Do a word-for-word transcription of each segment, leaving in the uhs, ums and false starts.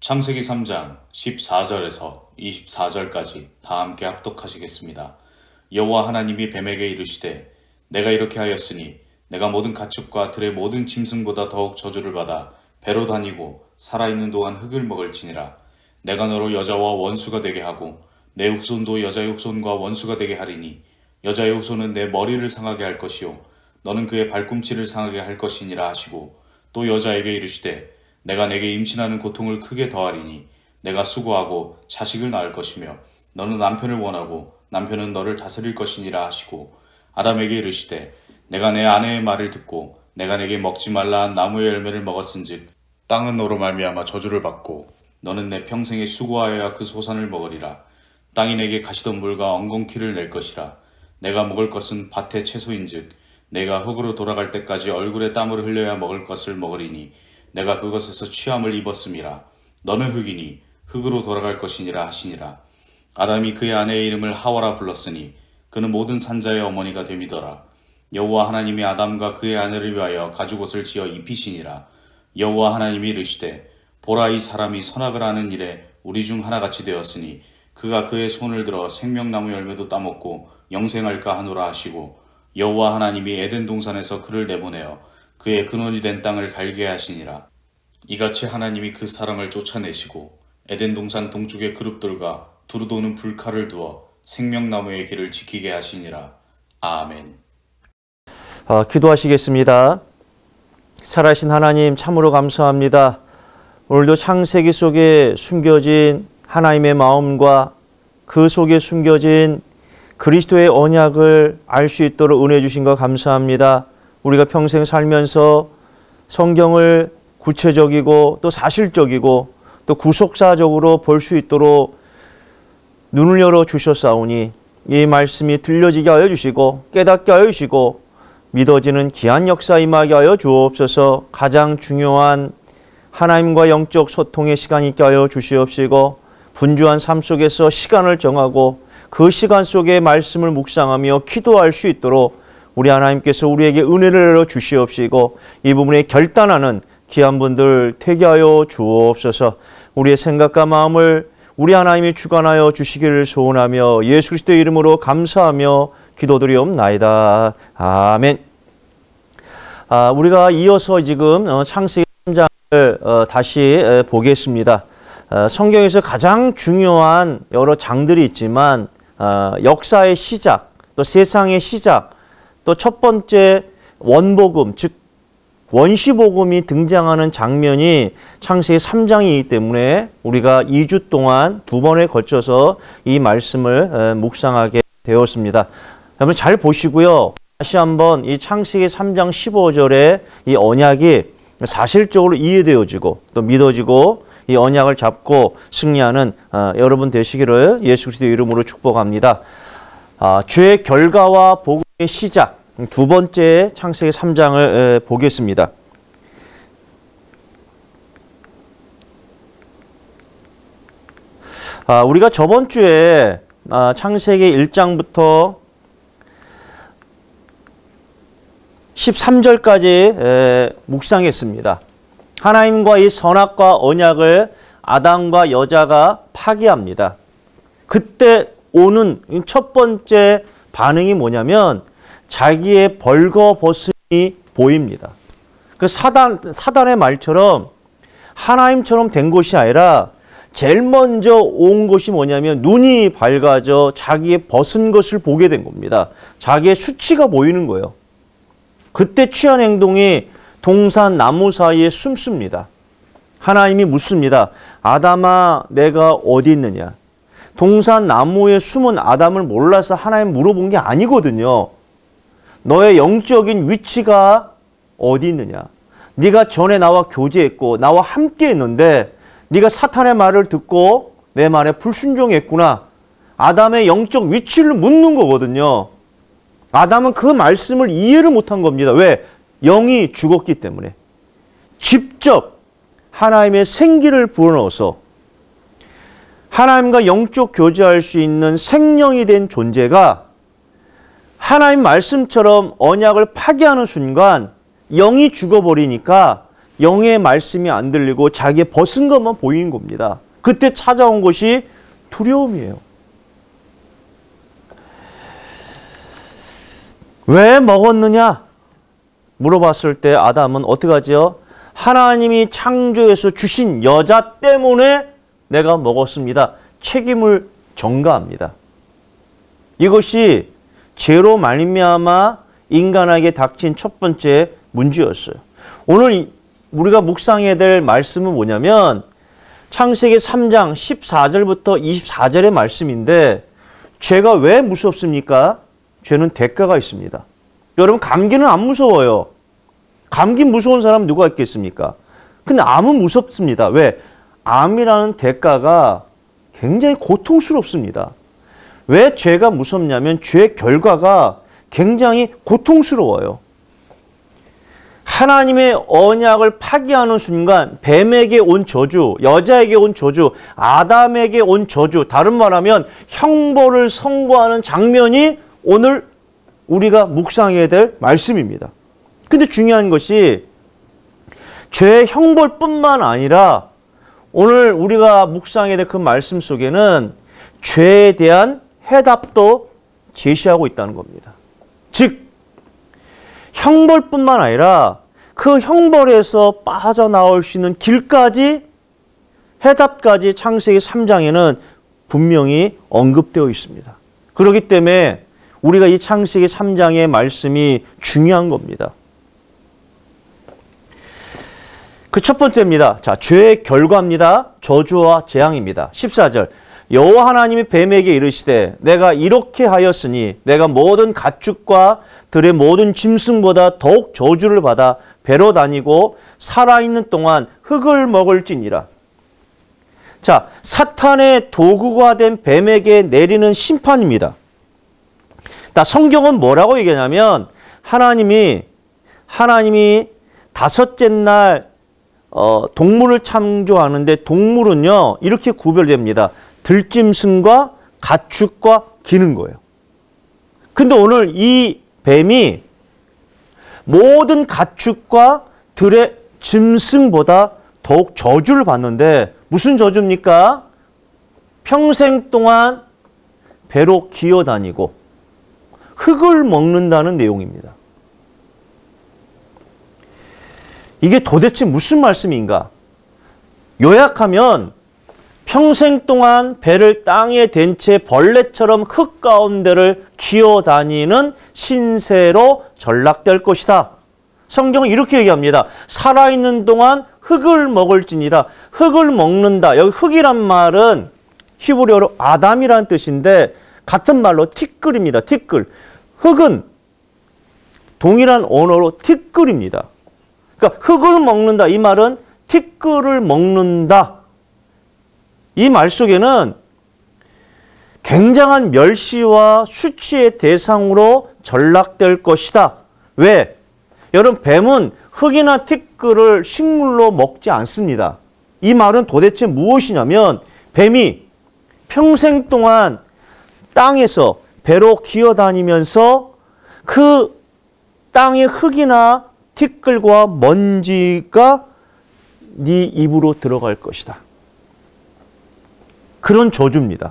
창세기 삼 장 십사 절에서 이십사 절까지 다 함께 합독하시겠습니다. 여호와 하나님이 뱀에게 이르시되 내가 이렇게 하였으니 내가 모든 가축과 들의 모든 짐승보다 더욱 저주를 받아 배로 다니고 살아있는 동안 흙을 먹을지니라. 내가 너로 여자와 원수가 되게 하고 내 후손도 여자의 후손과 원수가 되게 하리니 여자의 후손은 내 머리를 상하게 할 것이요 너는 그의 발꿈치를 상하게 할 것이니라 하시고 또 여자에게 이르시되 내가 내게 임신하는 고통을 크게 더하리니 내가 수고하고 자식을 낳을 것이며 너는 남편을 원하고 남편은 너를 다스릴 것이니라 하시고 아담에게 이르시되 내가 내 아내의 말을 듣고 내가 내게 먹지 말라 한 나무의 열매를 먹었은즉 땅은 너로 말미암아 저주를 받고 너는 내 평생에 수고하여야 그 소산을 먹으리라. 땅이 내게 가시덤불과 엉겅퀴를 낼 것이라. 내가 먹을 것은 밭의 채소인즉 내가 흙으로 돌아갈 때까지 얼굴에 땀을 흘려야 먹을 것을 먹으리니 내가 그것에서 취함을 입었음이라. 너는 흙이니 흙으로 돌아갈 것이니라 하시니라. 아담이 그의 아내의 이름을 하와라 불렀으니 그는 모든 산자의 어머니가 됨이더라. 여호와 하나님이 아담과 그의 아내를 위하여 가죽옷을 지어 입히시니라. 여호와 하나님이 이르시되 보라 이 사람이 선악을 하는 일에 우리 중 하나같이 되었으니 그가 그의 손을 들어 생명나무 열매도 따먹고 영생할까 하노라 하시고 여호와 하나님이 에덴 동산에서 그를 내보내어 그의 근원이 된 땅을 갈게 하시니라. 이같이 하나님이 그 사람을 쫓아내시고 에덴 동산 동쪽의 그룹들과 두루 도는 불칼을 두어 생명나무의 길을 지키게 하시니라. 아멘. 어, 기도하시겠습니다. 살아계신 하나님 참으로 감사합니다. 오늘도 창세기 속에 숨겨진 하나님의 마음과 그 속에 숨겨진 그리스도의 언약을 알 수 있도록 은혜 주신 것 감사합니다. 우리가 평생 살면서 성경을 구체적이고 또 사실적이고 또 구속사적으로 볼 수 있도록 눈을 열어 주셨사오니 이 말씀이 들려지게 하여 주시고 깨닫게 하여 주시고 믿어지는 귀한 역사 임하게 하여 주옵소서. 가장 중요한 하나님과 영적 소통의 시간이 있게 하여 주시옵시고 분주한 삶 속에서 시간을 정하고 그 시간 속에 말씀을 묵상하며 기도할 수 있도록 우리 하나님께서 우리에게 은혜를 내려 주시옵시고 이 부분에 결단하는 귀한 분들 되게 하여 주옵소서. 우리의 생각과 마음을 우리 하나님이 주관하여 주시기를 소원하며 예수 그리스도의 이름으로 감사하며 기도드리옵나이다. 아멘. 아, 우리가 이어서 지금 창세기 삼 장을 어, 다시 보겠습니다. 어, 성경에서 가장 중요한 여러 장들이 있지만 어, 역사의 시작, 또 세상의 시작, 또 첫 번째 원복음, 즉 원시복음이 등장하는 장면이 창세기 삼 장이기 때문에 우리가 이 주 동안 두 번에 걸쳐서 이 말씀을 묵상하게 되었습니다. 여러분 잘 보시고요. 다시 한번 이 창세기 삼 장 십오 절에 이 언약이 사실적으로 이해되어지고 또 믿어지고 이 언약을 잡고 승리하는 어, 여러분 되시기를 예수 그리스도의 이름으로 축복합니다. 아, 죄의 결과와 복음의 시작 두 번째 창세기 삼 장을 에, 보겠습니다. 아, 우리가 저번 주에 아, 창세기 일 장부터 십삼 절까지 에, 묵상했습니다. 하나님과 이 선악과 언약을 아담과 여자가 파기합니다. 그때 오는 첫 번째 반응이 뭐냐면 자기의 벌거벗음이 보입니다. 그 사단, 사단의 말처럼 하나님처럼 된 것이 아니라 제일 먼저 온 것이 뭐냐면 눈이 밝아져 자기의 벗은 것을 보게 된 겁니다. 자기의 수치가 보이는 거예요. 그때 취한 행동이 동산 나무 사이에 숨습니다. 하나님이 묻습니다. 아담아 내가 어디 있느냐. 동산 나무에 숨은 아담을 몰라서 하나님 물어본 게 아니거든요. 너의 영적인 위치가 어디 있느냐. 네가 전에 나와 교제했고 나와 함께 했는데 네가 사탄의 말을 듣고 내 말에 불순종했구나. 아담의 영적 위치를 묻는 거거든요. 아담은 그 말씀을 이해를 못한 겁니다. 왜? 영이 죽었기 때문에. 직접 하나님의 생기를 불어넣어서 하나님과 영적 교제할 수 있는 생명이 된 존재가 하나님 말씀처럼 언약을 파기하는 순간 영이 죽어버리니까 영의 말씀이 안 들리고 자기의 벗은 것만 보이는 겁니다. 그때 찾아온 것이 두려움이에요. 왜 먹었느냐? 물어봤을 때 아담은 어떻게 하죠? 하나님이 창조해서 주신 여자 때문에 내가 먹었습니다. 책임을 전가합니다. 이것이 죄로 말미암아 인간에게 닥친 첫 번째 문제였어요. 오늘 우리가 묵상해야 될 말씀은 뭐냐면 창세기 삼 장 십사 절부터 이십사 절의 말씀인데 죄가 왜 무섭습니까? 죄는 대가가 있습니다. 여러분 감기는 안 무서워요. 감기 무서운 사람 누가 있겠습니까? 근데 암은 무섭습니다. 왜? 암이라는 대가가 굉장히 고통스럽습니다. 왜 죄가 무섭냐면 죄 결과가 굉장히 고통스러워요. 하나님의 언약을 파기하는 순간 뱀에게 온 저주, 여자에게 온 저주, 아담에게 온 저주, 다른 말하면 형벌을 선고하는 장면이 오늘 우리가 묵상해야 될 말씀입니다. 근데 중요한 것이 죄의 형벌뿐만 아니라 오늘 우리가 묵상해야 될 그 말씀 속에는 죄에 대한 해답도 제시하고 있다는 겁니다. 즉 형벌뿐만 아니라 그 형벌에서 빠져나올 수 있는 길까지 해답까지 창세기 삼 장에는 분명히 언급되어 있습니다. 그렇기 때문에 우리가 이 창세기 삼 장의 말씀이 중요한 겁니다. 그 첫 번째입니다. 자, 죄의 결과입니다. 저주와 재앙입니다. 십사 절. 여호와 하나님이 뱀에게 이르시되 내가 이렇게 하였으니 내가 모든 가축과 들의 모든 짐승보다 더욱 저주를 받아 배로 다니고 살아있는 동안 흙을 먹을지니라. 자, 사탄의 도구가 된 뱀에게 내리는 심판입니다. 나 성경은 뭐라고 얘기하냐면 하나님이 하나님이 다섯째 날 어, 동물을 창조하는데 동물은요 이렇게 구별됩니다. 들짐승과 가축과 기는 거예요. 근데 오늘 이 뱀이 모든 가축과 들의 짐승보다 더욱 저주를 받는데 무슨 저주입니까? 평생 동안 배로 기어다니고 흙을 먹는다는 내용입니다. 이게 도대체 무슨 말씀인가? 요약하면 평생 동안 배를 땅에 댄 채 벌레처럼 흙 가운데를 기어다니는 신세로 전락될 것이다. 성경은 이렇게 얘기합니다. 살아있는 동안 흙을 먹을지니라. 흙을 먹는다. 여기 흙이란 말은 히브리어로 아담이라는 뜻인데 같은 말로 티끌입니다. 티끌. 흙은 동일한 언어로 티끌입니다. 그러니까 흙을 먹는다. 이 말은 티끌을 먹는다. 이 말 속에는 굉장한 멸시와 수치의 대상으로 전락될 것이다. 왜? 여러분 뱀은 흙이나 티끌을 식물로 먹지 않습니다. 이 말은 도대체 무엇이냐면 뱀이 평생 동안 땅에서 배로 기어다니면서 그 땅의 흙이나 티끌과 먼지가 네 입으로 들어갈 것이다. 그런 저주입니다.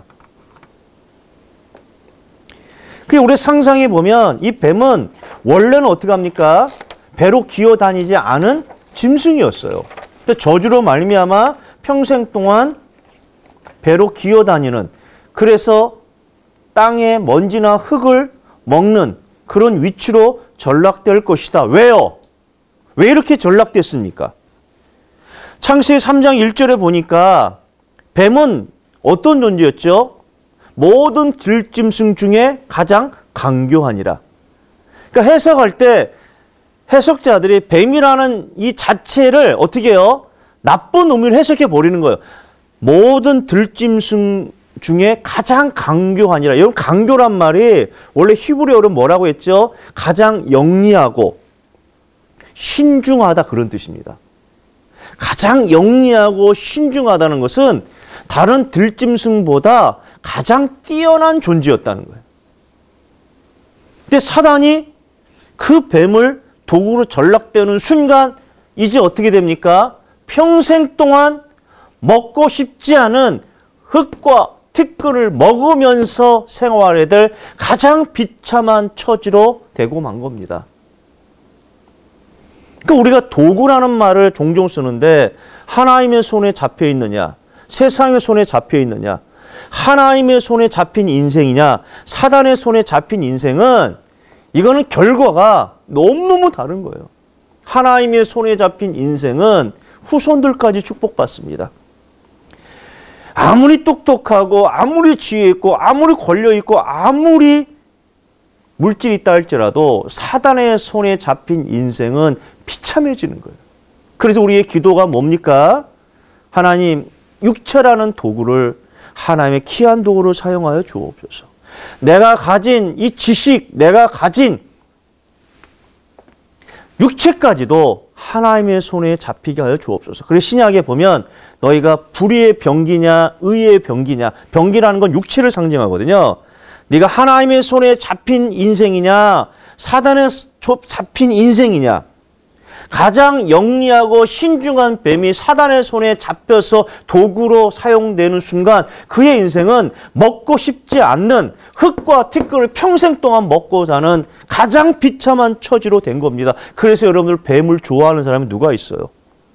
그 우리 상상해 보면 이 뱀은 원래는 어떻게 합니까? 배로 기어다니지 않은 짐승이었어요. 근데 저주로 말미암아 평생 동안 배로 기어다니는 그래서 땅의 먼지나 흙을 먹는 그런 위치로 전락될 것이다. 왜요? 왜 이렇게 전락됐습니까? 창세기 삼 장 일 절에 보니까 뱀은 어떤 존재였죠? 모든 들짐승 중에 가장 강교하니라. 그러니까 해석할 때 해석자들이 뱀이라는 이 자체를 어떻게 해요? 나쁜 의미로 해석해 버리는 거예요. 모든 들짐승 중에 가장 강교하니라. 여러분 강교란 말이 원래 히브리어로 뭐라고 했죠? 가장 영리하고 신중하다 그런 뜻입니다. 가장 영리하고 신중하다는 것은 다른 들짐승보다 가장 뛰어난 존재였다는 거예요. 근데 사단이 그 뱀을 도구로 전락되는 순간 이제 어떻게 됩니까? 평생 동안 먹고 싶지 않은 흙과 티끌을 먹으면서 생활해야 될 가장 비참한 처지로 되고 만 겁니다. 그러니까 우리가 도구라는 말을 종종 쓰는데 하나님의 손에 잡혀 있느냐, 세상의 손에 잡혀 있느냐, 하나님의 손에 잡힌 인생이냐, 사단의 손에 잡힌 인생은 이거는 결과가 너무너무 다른 거예요. 하나님의 손에 잡힌 인생은 후손들까지 축복받습니다. 아무리 똑똑하고 아무리 지혜 있고 아무리 권력 있고 아무리 물질이 있다 할지라도 사단의 손에 잡힌 인생은 비참해지는 거예요. 그래서 우리의 기도가 뭡니까? 하나님, 육체라는 도구를 하나님의 귀한 도구로 사용하여 주옵소서. 내가 가진 이 지식, 내가 가진 육체까지도 하나님의 손에 잡히게 하여 주옵소서. 그래서 신약에 보면 너희가 불의의 병기냐 의의 병기냐, 병기라는 건 육체를 상징하거든요. 네가 하나님의 손에 잡힌 인생이냐 사단의 잡힌 인생이냐. 가장 영리하고 신중한 뱀이 사단의 손에 잡혀서 도구로 사용되는 순간 그의 인생은 먹고 싶지 않는 흙과 티끌을 평생 동안 먹고 사는 가장 비참한 처지로 된 겁니다. 그래서 여러분들 뱀을 좋아하는 사람이 누가 있어요?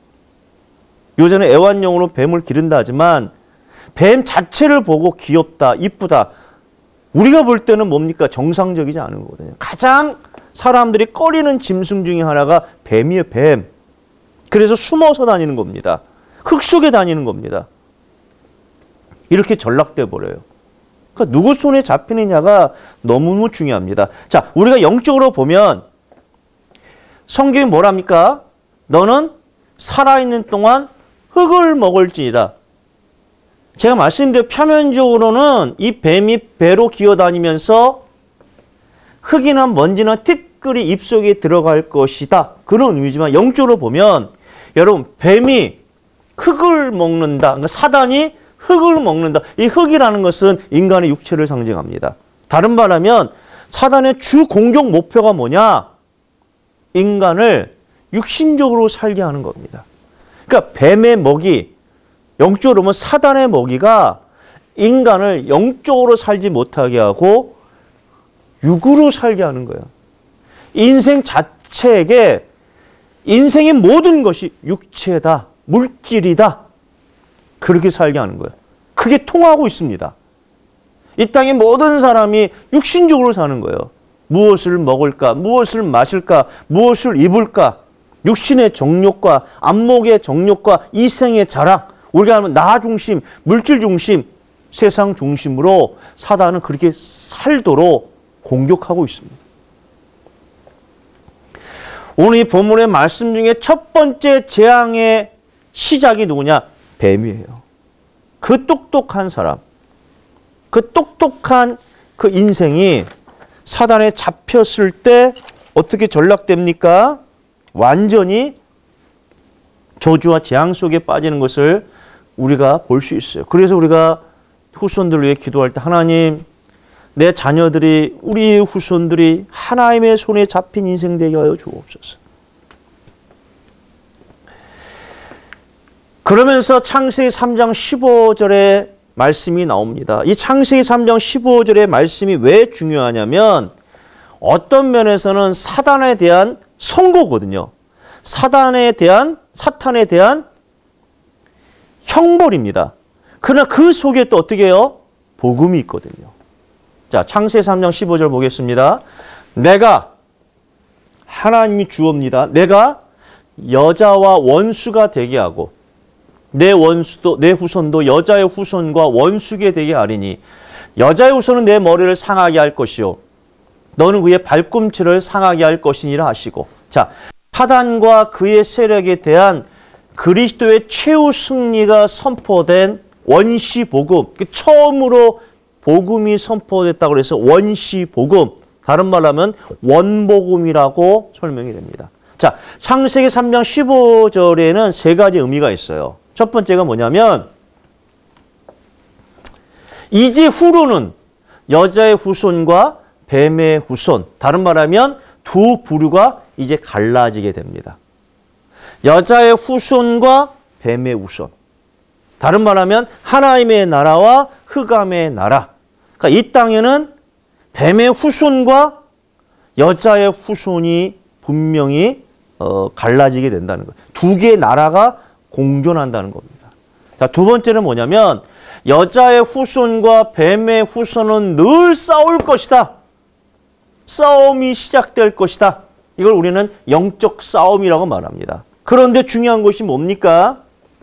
요새는 애완용으로 뱀을 기른다 하지만 뱀 자체를 보고 귀엽다, 이쁘다. 우리가 볼 때는 뭡니까? 정상적이지 않은 거거든요. 가장 사람들이 꺼리는 짐승 중에 하나가 뱀이에요, 뱀. 그래서 숨어서 다니는 겁니다. 흙 속에 다니는 겁니다. 이렇게 전락돼 버려요. 그러니까 누구 손에 잡히느냐가 너무너무 중요합니다. 자, 우리가 영적으로 보면 성경이 뭐랍니까? 너는 살아있는 동안 흙을 먹을지니라. 제가 말씀드린 표면적으로는 이 뱀이 배로 기어다니면서 흙이나 먼지나 티끌이 입속에 들어갈 것이다. 그런 의미지만 영적으로 보면 여러분 뱀이 흙을 먹는다. 그러니까 사단이 흙을 먹는다. 이 흙이라는 것은 인간의 육체를 상징합니다. 다른 말하면 사단의 주 공격 목표가 뭐냐? 인간을 육신적으로 살게 하는 겁니다. 그러니까 뱀의 먹이, 영적으로 보면 사단의 먹이가 인간을 영적으로 살지 못하게 하고 육으로 살게 하는 거예요. 인생 자체에게 인생의 모든 것이 육체다, 물질이다. 그렇게 살게 하는 거예요. 그게 통하고 있습니다. 이 땅의 모든 사람이 육신적으로 사는 거예요. 무엇을 먹을까, 무엇을 마실까, 무엇을 입을까, 육신의 정욕과 안목의 정욕과 이생의 자랑, 우리가 하면 나 중심, 물질 중심, 세상 중심으로 사단은 그렇게 살도록 공격하고 있습니다. 오늘 이 본문의 말씀 중에 첫 번째 재앙의 시작이 누구냐? 뱀이에요. 그 똑똑한 사람, 그 똑똑한 그 인생이 사단에 잡혔을 때 어떻게 전락됩니까? 완전히 저주와 재앙 속에 빠지는 것을 우리가 볼 수 있어요. 그래서 우리가 후손들 위해 기도할 때 하나님, 내 자녀들이, 우리 후손들이 하나님의 손에 잡힌 인생 되게 하여 주옵소서. 그러면서 창세기 삼 장 십오 절에 말씀이 나옵니다. 이 창세기 삼 장 십오 절의 말씀이 왜 중요하냐면 어떤 면에서는 사단에 대한 선고거든요. 사단에 대한, 사탄에 대한 형벌입니다. 그러나 그 속에 또 어떻게 해요? 복음이 있거든요. 자, 창세기 삼 장 십오 절 보겠습니다. 내가, 하나님이 주옵니다. 내가 여자와 원수가 되게 하고 내 원수도, 내 후손도 여자의 후손과 원수게 되게 하리니 여자의 후손은 내 머리를 상하게 할 것이요 너는 그의 발꿈치를 상하게 할 것이니라 하시고. 자, 사단과 그의 세력에 대한 그리스도의 최후 승리가 선포된 원시 복음, 처음으로 복음이 선포됐다고 해서 원시 복음, 다른 말로 하면 원복음이라고 설명이 됩니다. 자, 창세기 삼 장 십오 절에는 세 가지 의미가 있어요. 첫 번째가 뭐냐면 이제 후로는 여자의 후손과 뱀의 후손, 다른 말하면 두 부류가 이제 갈라지게 됩니다. 여자의 후손과 뱀의 후손. 다른 말하면 하나님의 나라와 흑암의 나라. 그러니까 이 땅에는 뱀의 후손과 여자의 후손이 분명히 어, 갈라지게 된다는 거예요. 두 개의 나라가 공존한다는 겁니다. 자, 두 번째는 뭐냐면 여자의 후손과 뱀의 후손은 늘 싸울 것이다. 싸움이 시작될 것이다. 이걸 우리는 영적 싸움이라고 말합니다. 그런데 중요한 것이 뭡니까?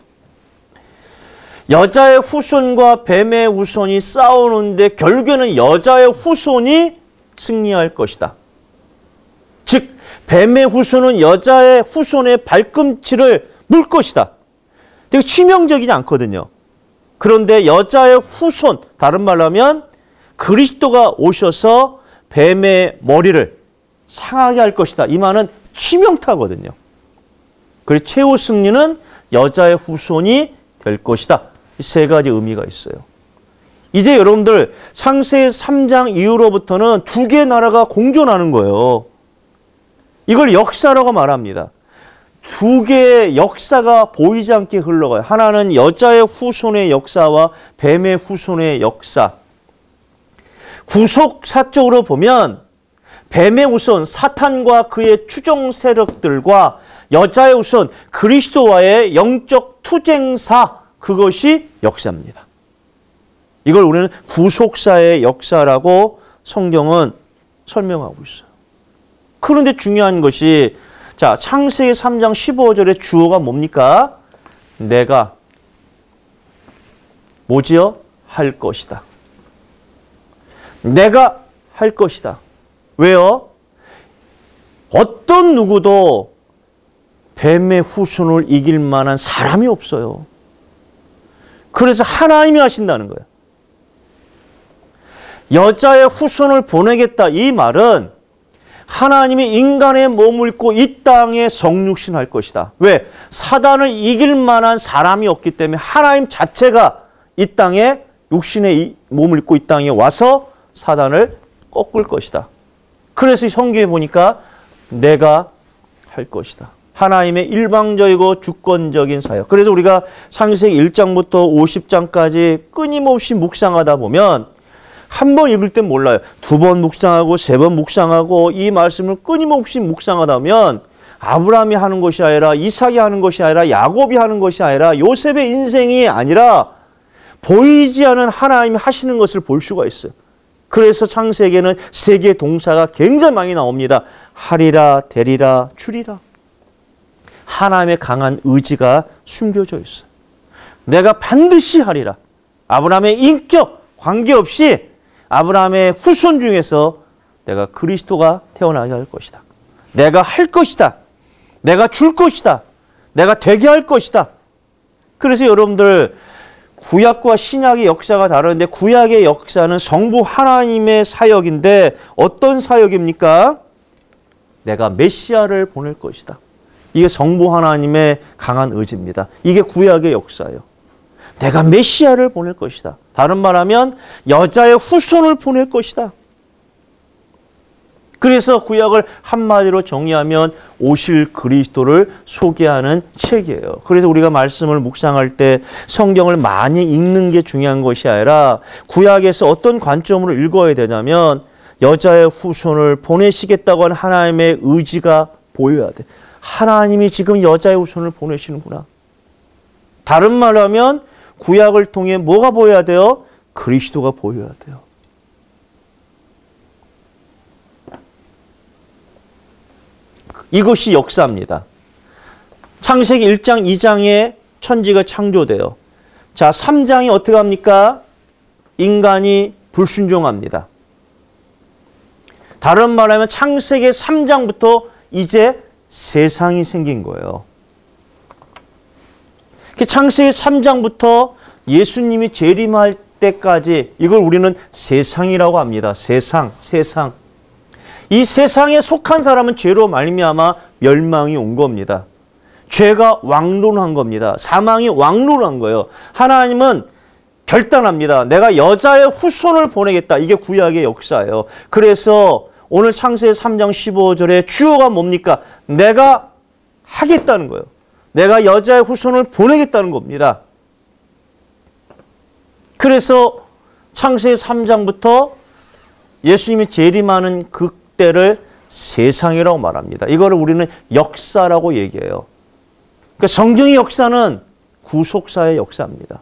여자의 후손과 뱀의 후손이 싸우는데 결국에는 여자의 후손이 승리할 것이다. 즉 뱀의 후손은 여자의 후손의 발꿈치를 물 것이다. 되게 치명적이지 않거든요. 그런데 여자의 후손, 다른 말로 하면 그리스도가 오셔서 뱀의 머리를 상하게 할 것이다. 이 말은 치명타거든요. 그리고 최후 승리는 여자의 후손이 될 것이다. 세 가지 의미가 있어요. 이제 여러분들 창세기 삼 장 이후로부터는 두 개의 나라가 공존하는 거예요. 이걸 역사라고 말합니다. 두 개의 역사가 보이지 않게 흘러가요. 하나는 여자의 후손의 역사와 뱀의 후손의 역사. 구속사적으로 보면 뱀의 후손 사탄과 그의 추종 세력들과 여자의 후손 그리스도와의 영적 투쟁사, 그것이 역사입니다. 이걸 우리는 구속사의 역사라고 성경은 설명하고 있어요. 그런데 중요한 것이 자, 창세기 삼 장 십오 절의 주어가 뭡니까? 내가 뭐지요? 할 것이다. 내가 할 것이다. 왜요? 어떤 누구도 뱀의 후손을 이길 만한 사람이 없어요. 그래서 하나님이 하신다는 거예요. 여자의 후손을 보내겠다. 이 말은 하나님이 인간의 몸을 입고 이 땅에 성육신할 것이다. 왜? 사단을 이길 만한 사람이 없기 때문에 하나님 자체가 이 땅에 육신의 몸을 입고 이 땅에 와서 사단을 꺾을 것이다. 그래서 성경에 보니까 내가 할 것이다. 하나님의 일방적이고 주권적인 사역. 그래서 우리가 창세기 일 장부터 오십 장까지 끊임없이 묵상하다 보면 한 번 읽을 땐 몰라요. 두 번 묵상하고 세 번 묵상하고 이 말씀을 끊임없이 묵상하다 보면 아브라함이 하는 것이 아니라 이삭이 하는 것이 아니라 야곱이 하는 것이 아니라 요셉의 인생이 아니라 보이지 않는 하나님이 하시는 것을 볼 수가 있어요. 그래서 창세기에는 세 개의 동사가 굉장히 많이 나옵니다. 하리라, 되리라, 주리라. 하나님의 강한 의지가 숨겨져 있어요. 내가 반드시 하리라. 아브라함의 인격 관계없이 아브라함의 후손 중에서 내가 그리스도가 태어나게 할 것이다. 내가 할 것이다. 내가 줄 것이다. 내가 되게 할 것이다. 그래서 여러분들 구약과 신약의 역사가 다른데 구약의 역사는 성부 하나님의 사역인데 어떤 사역입니까? 내가 메시아를 보낼 것이다. 이게 성부 하나님의 강한 의지입니다. 이게 구약의 역사예요. 내가 메시아를 보낼 것이다. 다른 말하면 여자의 후손을 보낼 것이다. 그래서 구약을 한마디로 정의하면 오실 그리스도를 소개하는 책이에요. 그래서 우리가 말씀을 묵상할 때 성경을 많이 읽는 게 중요한 것이 아니라 구약에서 어떤 관점으로 읽어야 되냐면 여자의 후손을 보내시겠다고 하는 하나님의 의지가 보여야 돼. 하나님이 지금 여자의 후손을 보내시는구나. 다른 말로 하면 구약을 통해 뭐가 보여야 돼요? 그리스도가 보여야 돼요. 이것이 역사입니다. 창세기 일 장, 이 장에 천지가 창조돼요. 자, 삼 장이 어떻게 합니까? 인간이 불순종합니다. 다른 말하면 창세기 삼 장부터 이제 세상이 생긴 거예요. 창세기 삼 장부터 예수님이 재림할 때까지 이걸 우리는 세상이라고 합니다. 세상, 세상. 이 세상에 속한 사람은 죄로 말미암아 멸망이 온 겁니다. 죄가 왕론한 겁니다. 사망이 왕론한 거예요. 하나님은 결단합니다. 내가 여자의 후손을 보내겠다. 이게 구약의 역사예요. 그래서 오늘 창세기 삼 장 십오 절에 주어가 뭡니까? 내가 하겠다는 거예요. 내가 여자의 후손을 보내겠다는 겁니다. 그래서 창세기 삼 장부터 예수님이 재림하는 그때를 세상이라고 말합니다. 이거를 우리는 역사라고 얘기해요. 그러니까 성경의 역사는 구속사의 역사입니다.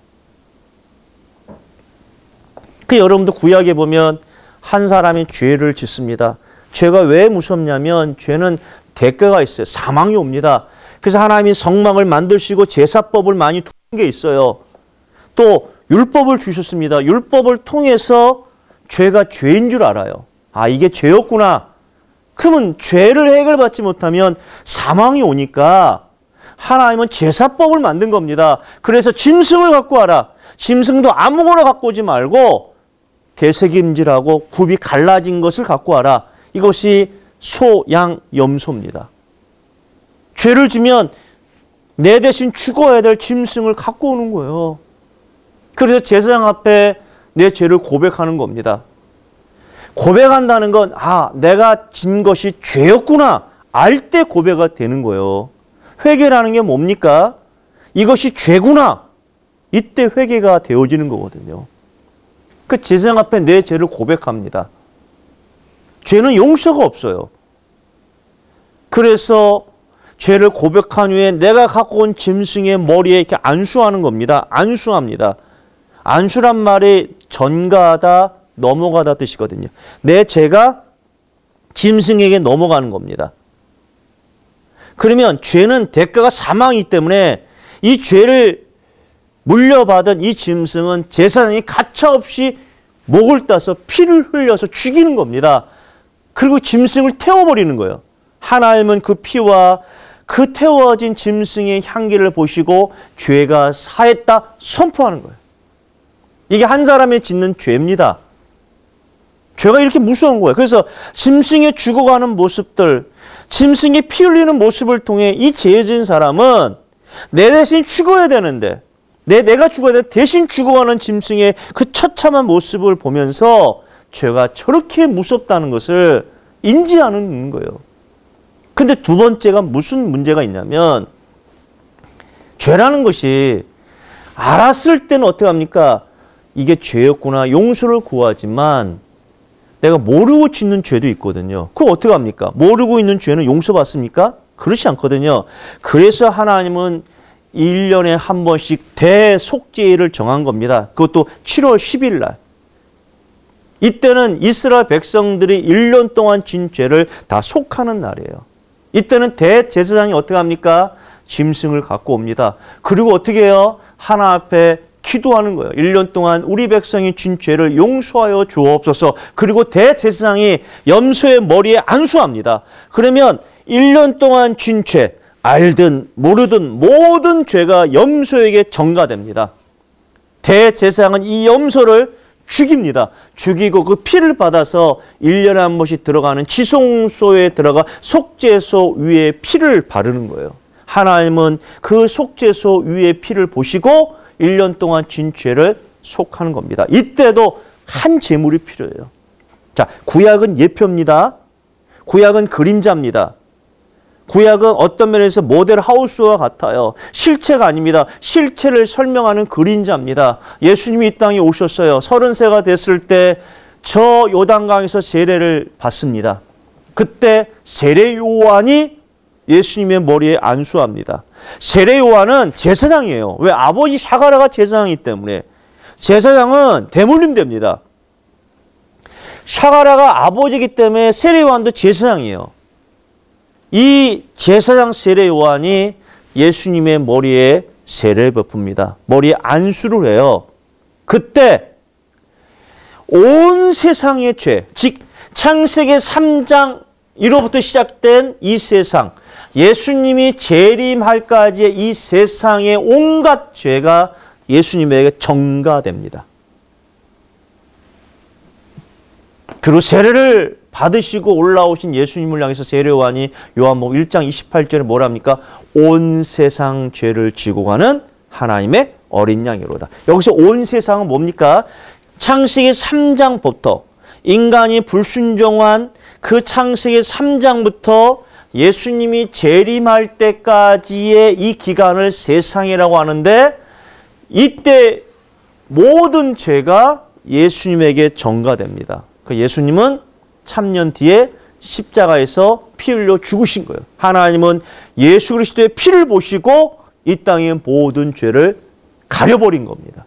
그 여러분도 구약에 보면 한 사람이 죄를 짓습니다. 죄가 왜 무섭냐면 죄는 대가가 있어요. 사망이 옵니다. 그래서 하나님이 성막을 만드시고 제사법을 많이 두는 게 있어요. 또 율법을 주셨습니다. 율법을 통해서 죄가 죄인 줄 알아요. 아, 이게 죄였구나. 그러면 죄를 해결받지 못하면 사망이 오니까 하나님은 제사법을 만든 겁니다. 그래서 짐승을 갖고 와라. 짐승도 아무거나 갖고 오지 말고 되새김질하고 굽이 갈라진 것을 갖고 와라. 이것이 소, 양, 염소입니다. 죄를 지면 내 대신 죽어야 될 짐승을 갖고 오는 거예요. 그래서 제사장 앞에 내 죄를 고백하는 겁니다. 고백한다는 건 아, 내가 진 것이 죄였구나 알 때 고백이 되는 거예요. 회개라는 게 뭡니까? 이것이 죄구나. 이때 회개가 되어지는 거거든요. 그 제사장 앞에 내 죄를 고백합니다. 죄는 용서가 없어요. 그래서 죄를 고백한 후에 내가 갖고 온 짐승의 머리에 이렇게 안수하는 겁니다. 안수합니다. 안수란 말이 전가하다, 넘어가다 뜻이거든요. 내 죄가 짐승에게 넘어가는 겁니다. 그러면 죄는 대가가 사망이기 때문에 이 죄를 물려받은 이 짐승은 제사장이 가차없이 목을 따서 피를 흘려서 죽이는 겁니다. 그리고 짐승을 태워버리는 거예요. 하나님은 그 피와 그 태워진 짐승의 향기를 보시고 죄가 사했다 선포하는 거예요. 이게 한 사람이 짓는 죄입니다. 죄가 이렇게 무서운 거예요. 그래서 짐승이 죽어가는 모습들, 짐승이 피 흘리는 모습을 통해 이 죄 지은 사람은 내 대신 죽어야 되는데 내, 내가 죽어야 돼 대신 죽어가는 짐승의 그 처참한 모습을 보면서 죄가 저렇게 무섭다는 것을 인지하는 거예요. 근데 두 번째가 무슨 문제가 있냐면 죄라는 것이 알았을 때는 어떻게 합니까? 이게 죄였구나 용서를 구하지만 내가 모르고 짓는 죄도 있거든요. 그거 어떻게 합니까? 모르고 있는 죄는 용서받습니까? 그렇지 않거든요. 그래서 하나님은 일 년에 한 번씩 대속죄일을 정한 겁니다. 그것도 칠월 십일 날. 이때는 이스라엘 백성들이 일 년 동안 진 죄를 다 속하는 날이에요. 이때는 대제사장이 어떻게 합니까? 짐승을 갖고 옵니다. 그리고 어떻게 해요? 하나 앞에 기도하는 거예요. 일 년 동안 우리 백성이 진 죄를 용서하여 주옵소서. 그리고 대제사장이 염소의 머리에 안수합니다. 그러면 일 년 동안 진 죄, 알든 모르든 모든 죄가 염소에게 전가됩니다. 대제사장은 이 염소를 죽입니다. 죽이고 그 피를 받아서 일 년에 한 번씩 들어가는 지송소에 들어가 속죄소 위에 피를 바르는 거예요. 하나님은 그 속죄소 위에 피를 보시고 일 년 동안 진 죄를 속하는 겁니다. 이때도 한 제물이 필요해요. 자, 구약은 예표입니다. 구약은 그림자입니다. 구약은 어떤 면에서 모델 하우스와 같아요. 실체가 아닙니다. 실체를 설명하는 그림자입니다. 예수님이 이 땅에 오셨어요. 서른 세가 됐을 때 저 요단강에서 세례를 받습니다. 그때 세례 요한이 예수님의 머리에 안수합니다. 세례 요한은 제사장이에요. 왜? 아버지 사가랴가 제사장이기 때문에. 제사장은 대물림 됩니다. 사가랴가 아버지이기 때문에 세례 요한도 제사장이에요. 이 제사장 세례 요한이 예수님의 머리에 세례를 베풉니다. 머리에 안수를 해요. 그때 온 세상의 죄, 즉 창세기 삼 장 이로부터 시작된 이 세상, 예수님이 재림할까지의 이 세상의 온갖 죄가 예수님에게 전가됩니다. 그리고 세례를 받으시고 올라오신 예수님을 향해서 세례 요한이 요한복음 일 장 이십팔 절에 뭐라 합니까? 온 세상 죄를 지고 가는 하나님의 어린 양이로다. 여기서 온 세상은 뭡니까? 창세기 삼 장부터 인간이 불순종한 그 창세기 삼 장부터 예수님이 재림할 때까지의 이 기간을 세상이라고 하는데 이때 모든 죄가 예수님에게 전가됩니다. 그 예수님은 삼 년 뒤에 십자가에서 피 흘려 죽으신 거예요. 하나님은 예수 그리스도의 피를 보시고 이 땅의 모든 죄를 가려버린 겁니다.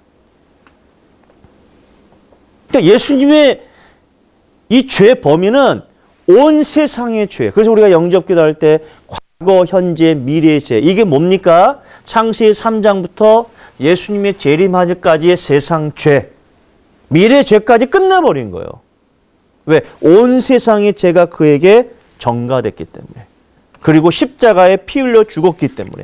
그러니까 예수님의 이 죄 범위는 온 세상의 죄. 그래서 우리가 영접기도할 때 과거, 현재, 미래의 죄. 이게 뭡니까? 창세기 삼 장부터 예수님의 재림하기까지의 세상 죄. 미래의 죄까지 끝내버린 거예요. 왜? 온 세상의 죄가 그에게 전가됐기 때문에. 그리고 십자가에 피 흘려 죽었기 때문에.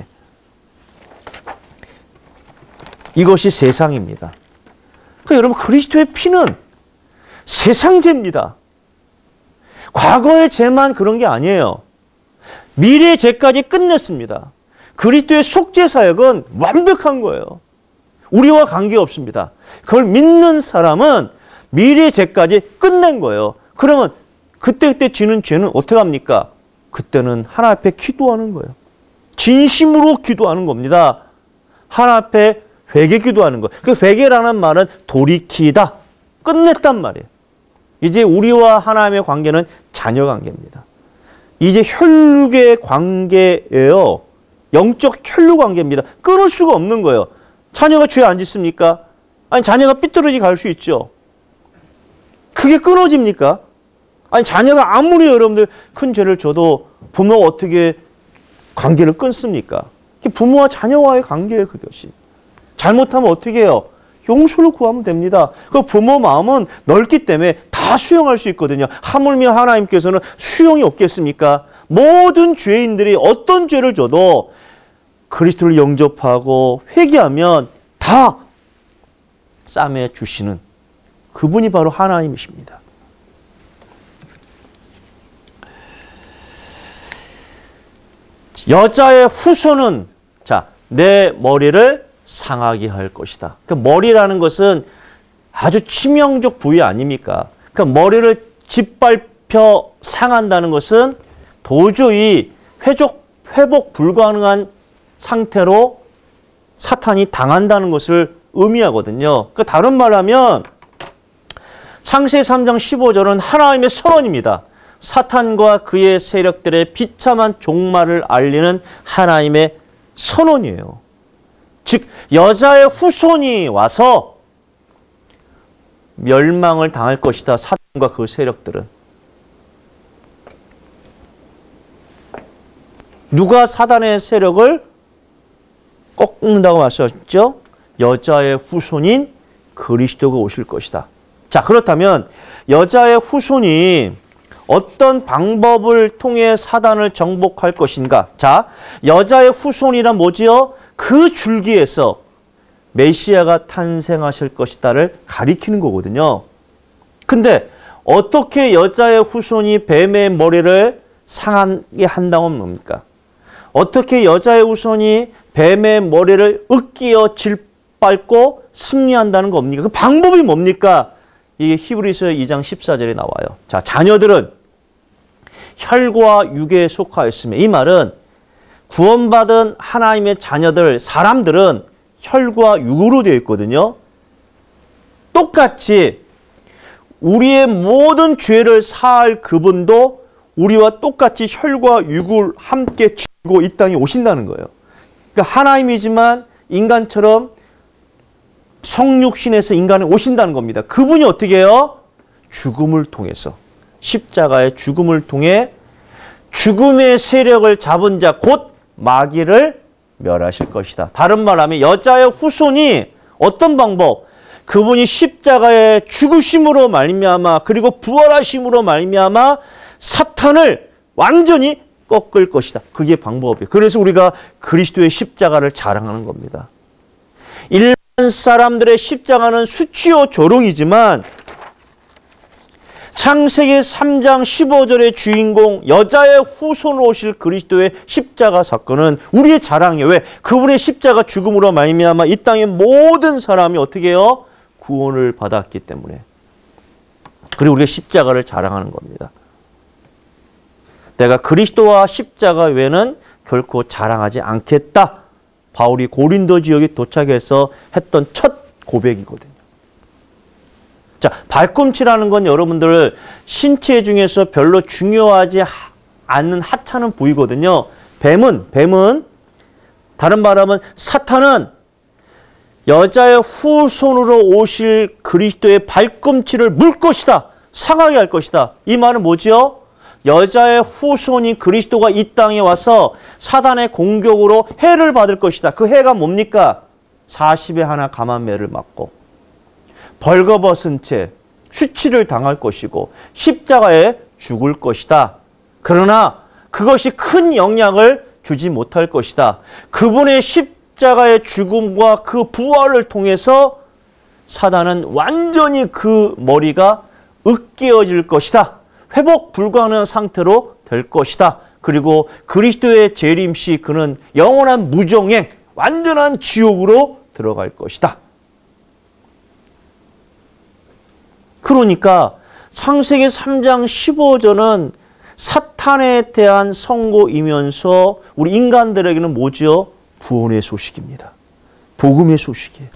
이것이 세상입니다. 그러니까 여러분 그리스도의 피는 세상 죄입니다. 과거의 죄만 그런 게 아니에요. 미래의 죄까지 끝냈습니다. 그리스도의 속죄 사역은 완벽한 거예요. 우리와 관계없습니다. 그걸 믿는 사람은 미래의 죄까지 끝낸 거예요. 그러면 그때그때 지는 죄는 어떻게 합니까? 그때는 하나님 앞에 기도하는 거예요. 진심으로 기도하는 겁니다. 하나님 앞에 회개 기도하는 거예요. 그 회개라는 말은 돌이키다. 끝냈단 말이에요. 이제 우리와 하나님의 관계는 자녀 관계입니다. 이제 혈육의 관계예요. 영적 혈육 관계입니다. 끊을 수가 없는 거예요. 자녀가 죄 안 짓습니까? 아니 자녀가 삐뚤어지 갈 수 있죠. 그게 끊어집니까? 아니 자녀가 아무리 여러분들 큰 죄를 져도 부모가 어떻게 관계를 끊습니까? 부모와 자녀와의 관계예요. 그것이. 잘못하면 어떻게 해요? 용서를 구하면 됩니다. 그 부모 마음은 넓기 때문에 다 수용할 수 있거든요. 하물며 하나님께서는 수용이 없겠습니까? 모든 죄인들이 어떤 죄를 져도 그리스도를 영접하고 회개하면 다 싸매 주시는 그분이 바로 하나님이십니다. 여자의 후손은 자, 내 머리를 상하게 할 것이다. 그러니까 머리라는 것은 아주 치명적 부위 아닙니까? 그러니까 머리를 짓밟혀 상한다는 것은 도저히 회복, 회복 불가능한 상태로 사탄이 당한다는 것을 의미하거든요. 그러니까 다른 말로 하면 창세기 삼 장 십오 절은 하나님의 선언입니다. 사탄과 그의 세력들의 비참한 종말을 알리는 하나님의 선언이에요. 즉 여자의 후손이 와서 멸망을 당할 것이다. 사탄과 그 세력들은. 누가 사단의 세력을 꺾는다고 말씀하셨죠? 여자의 후손인 그리스도가 오실 것이다. 자, 그렇다면 여자의 후손이 어떤 방법을 통해 사단을 정복할 것인가? 자, 여자의 후손이란 뭐지요? 그 줄기에서 메시아가 탄생하실 것이다를 가리키는 거거든요. 근데 어떻게 여자의 후손이 뱀의 머리를 상하게 한다고 뭡니까? 어떻게 여자의 후손이 뱀의 머리를 으깨어 질밟고 승리한다는 겁니까? 그 방법이 뭡니까? 이게 히브리서 이 장 십사 절에 나와요. 자, 자녀들은 혈과 육에 속하였으며, 이 말은 구원받은 하나님의 자녀들, 사람들은 혈과 육으로 되어 있거든요. 똑같이 우리의 모든 죄를 사할 그분도 우리와 똑같이 혈과 육을 함께 지고 이 땅에 오신다는 거예요. 그러니까 하나님이지만 인간처럼 성육신에서 인간에 오신다는 겁니다. 그분이 어떻게 해요? 죽음을 통해서, 십자가의 죽음을 통해 죽음의 세력을 잡은 자, 곧 마귀를 멸하실 것이다. 다른 말하면 여자의 후손이 어떤 방법? 그분이 십자가의 죽으심으로 말미암아 그리고 부활하심으로 말미암아 사탄을 완전히 꺾을 것이다. 그게 방법이에요. 그래서 우리가 그리스도의 십자가를 자랑하는 겁니다. 일반 사람들의 십자가는 수치요 조롱이지만 창세기 삼 장 십오 절의 주인공 여자의 후손으로 오실 그리스도의 십자가 사건은 우리의 자랑이에요. 왜? 그분의 십자가 죽음으로 말미암아 이 땅의 모든 사람이 어떻게 해요? 구원을 받았기 때문에. 그리고 우리가 십자가를 자랑하는 겁니다. 내가 그리스도와 십자가 외에는 결코 자랑하지 않겠다. 바울이 고린도 지역에 도착해서 했던 첫 고백이거든요. 자, 발꿈치라는 건 여러분들 신체 중에서 별로 중요하지 않는 하찮은 부위거든요. 뱀은, 뱀은, 다른 말하면 사탄은 여자의 후손으로 오실 그리스도의 발꿈치를 물 것이다. 상하게 할 것이다. 이 말은 뭐지요? 여자의 후손인 그리스도가 이 땅에 와서 사단의 공격으로 해를 받을 것이다. 그 해가 뭡니까? 사십에 하나 감한매를 맞고 벌거벗은 채 수치를 당할 것이고 십자가에 죽을 것이다. 그러나 그것이 큰 영향을 주지 못할 것이다. 그분의 십자가의 죽음과 그 부활을 통해서 사단은 완전히 그 머리가 으깨어질 것이다. 회복 불가능한 상태로 될 것이다. 그리고 그리스도의 재림 시 그는 영원한 무정행, 완전한 지옥으로 들어갈 것이다. 그러니까 창세기 삼 장 십오 절은 사탄에 대한 선고이면서 우리 인간들에게는 뭐죠? 구원의 소식입니다. 복음의 소식이에요.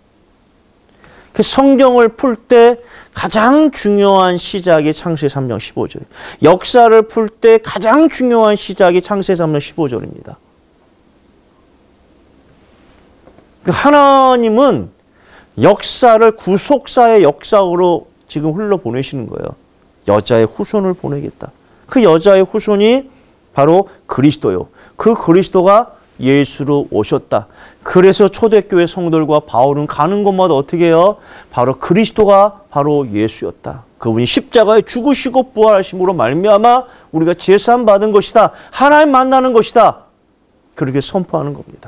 성경을 풀 때 가장 중요한 시작이 창세기 삼 장 십오 절이에요. 역사를 풀 때 가장 중요한 시작이 창세기 삼 장 십오 절입니다. 하나님은 역사를 구속사의 역사로 지금 흘러보내시는 거예요. 여자의 후손을 보내겠다. 그 여자의 후손이 바로 그리스도요. 그 그리스도가 예수로 오셨다. 그래서 초대교회 성도들과 바울은 가는 곳마다 어떻게 해요? 바로 그리스도가 바로 예수였다. 그분이 십자가에 죽으시고 부활하심으로 말미암아 우리가 제사함 받은 것이다. 하나님 만나는 것이다. 그렇게 선포하는 겁니다.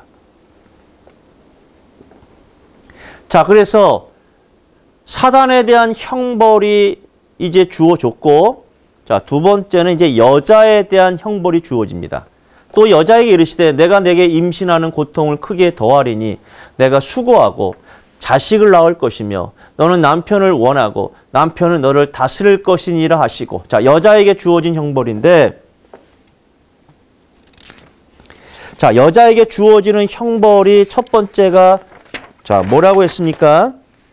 자, 그래서 사단에 대한 형벌이 이제 주어졌고, 자, 두 번째는 이제 여자에 대한 형벌이 주어집니다. 또 여자에게 이르시되 내가 내게 임신하는 고통을 크게 더하리니 내가 수고하고 자식을 낳을 것이며 너는 남편을 원하고 남편은 너를 다스릴 것이니라 하시고. 자, 여자에게 주어진 형벌인데, 자, 여자에게 주어지는 형벌이 첫 번째가 자, 뭐라고 했습니까?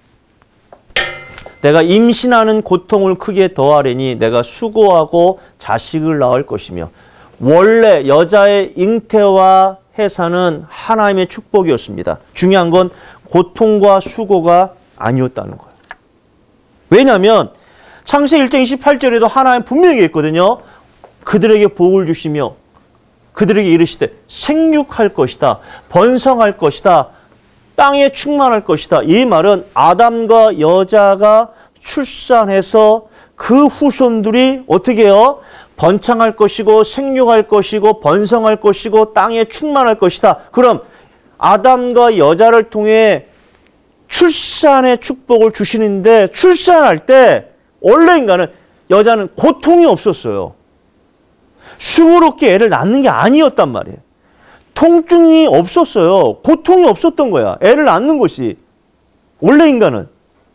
내가 임신하는 고통을 크게 더하리니 내가 수고하고 자식을 낳을 것이며. 원래 여자의 잉태와 해산은 하나님의 축복이었습니다. 중요한 건 고통과 수고가 아니었다는 거예요. 왜냐하면 창세기 일 장 이십팔 절에도 하나님 분명히 했거든요. 그들에게 복을 주시며 그들에게 이르시되 생육할 것이다. 번성할 것이다. 땅에 충만할 것이다. 이 말은 아담과 여자가 출산해서 그 후손들이 어떻게 해요? 번창할 것이고 생육할 것이고 번성할 것이고 땅에 충만할 것이다. 그럼 아담과 여자를 통해 출산의 축복을 주시는데, 출산할 때 원래 인간은, 여자는 고통이 없었어요. 수고롭게 애를 낳는 게 아니었단 말이에요. 통증이 없었어요. 고통이 없었던 거야. 애를 낳는 것이. 원래 인간은.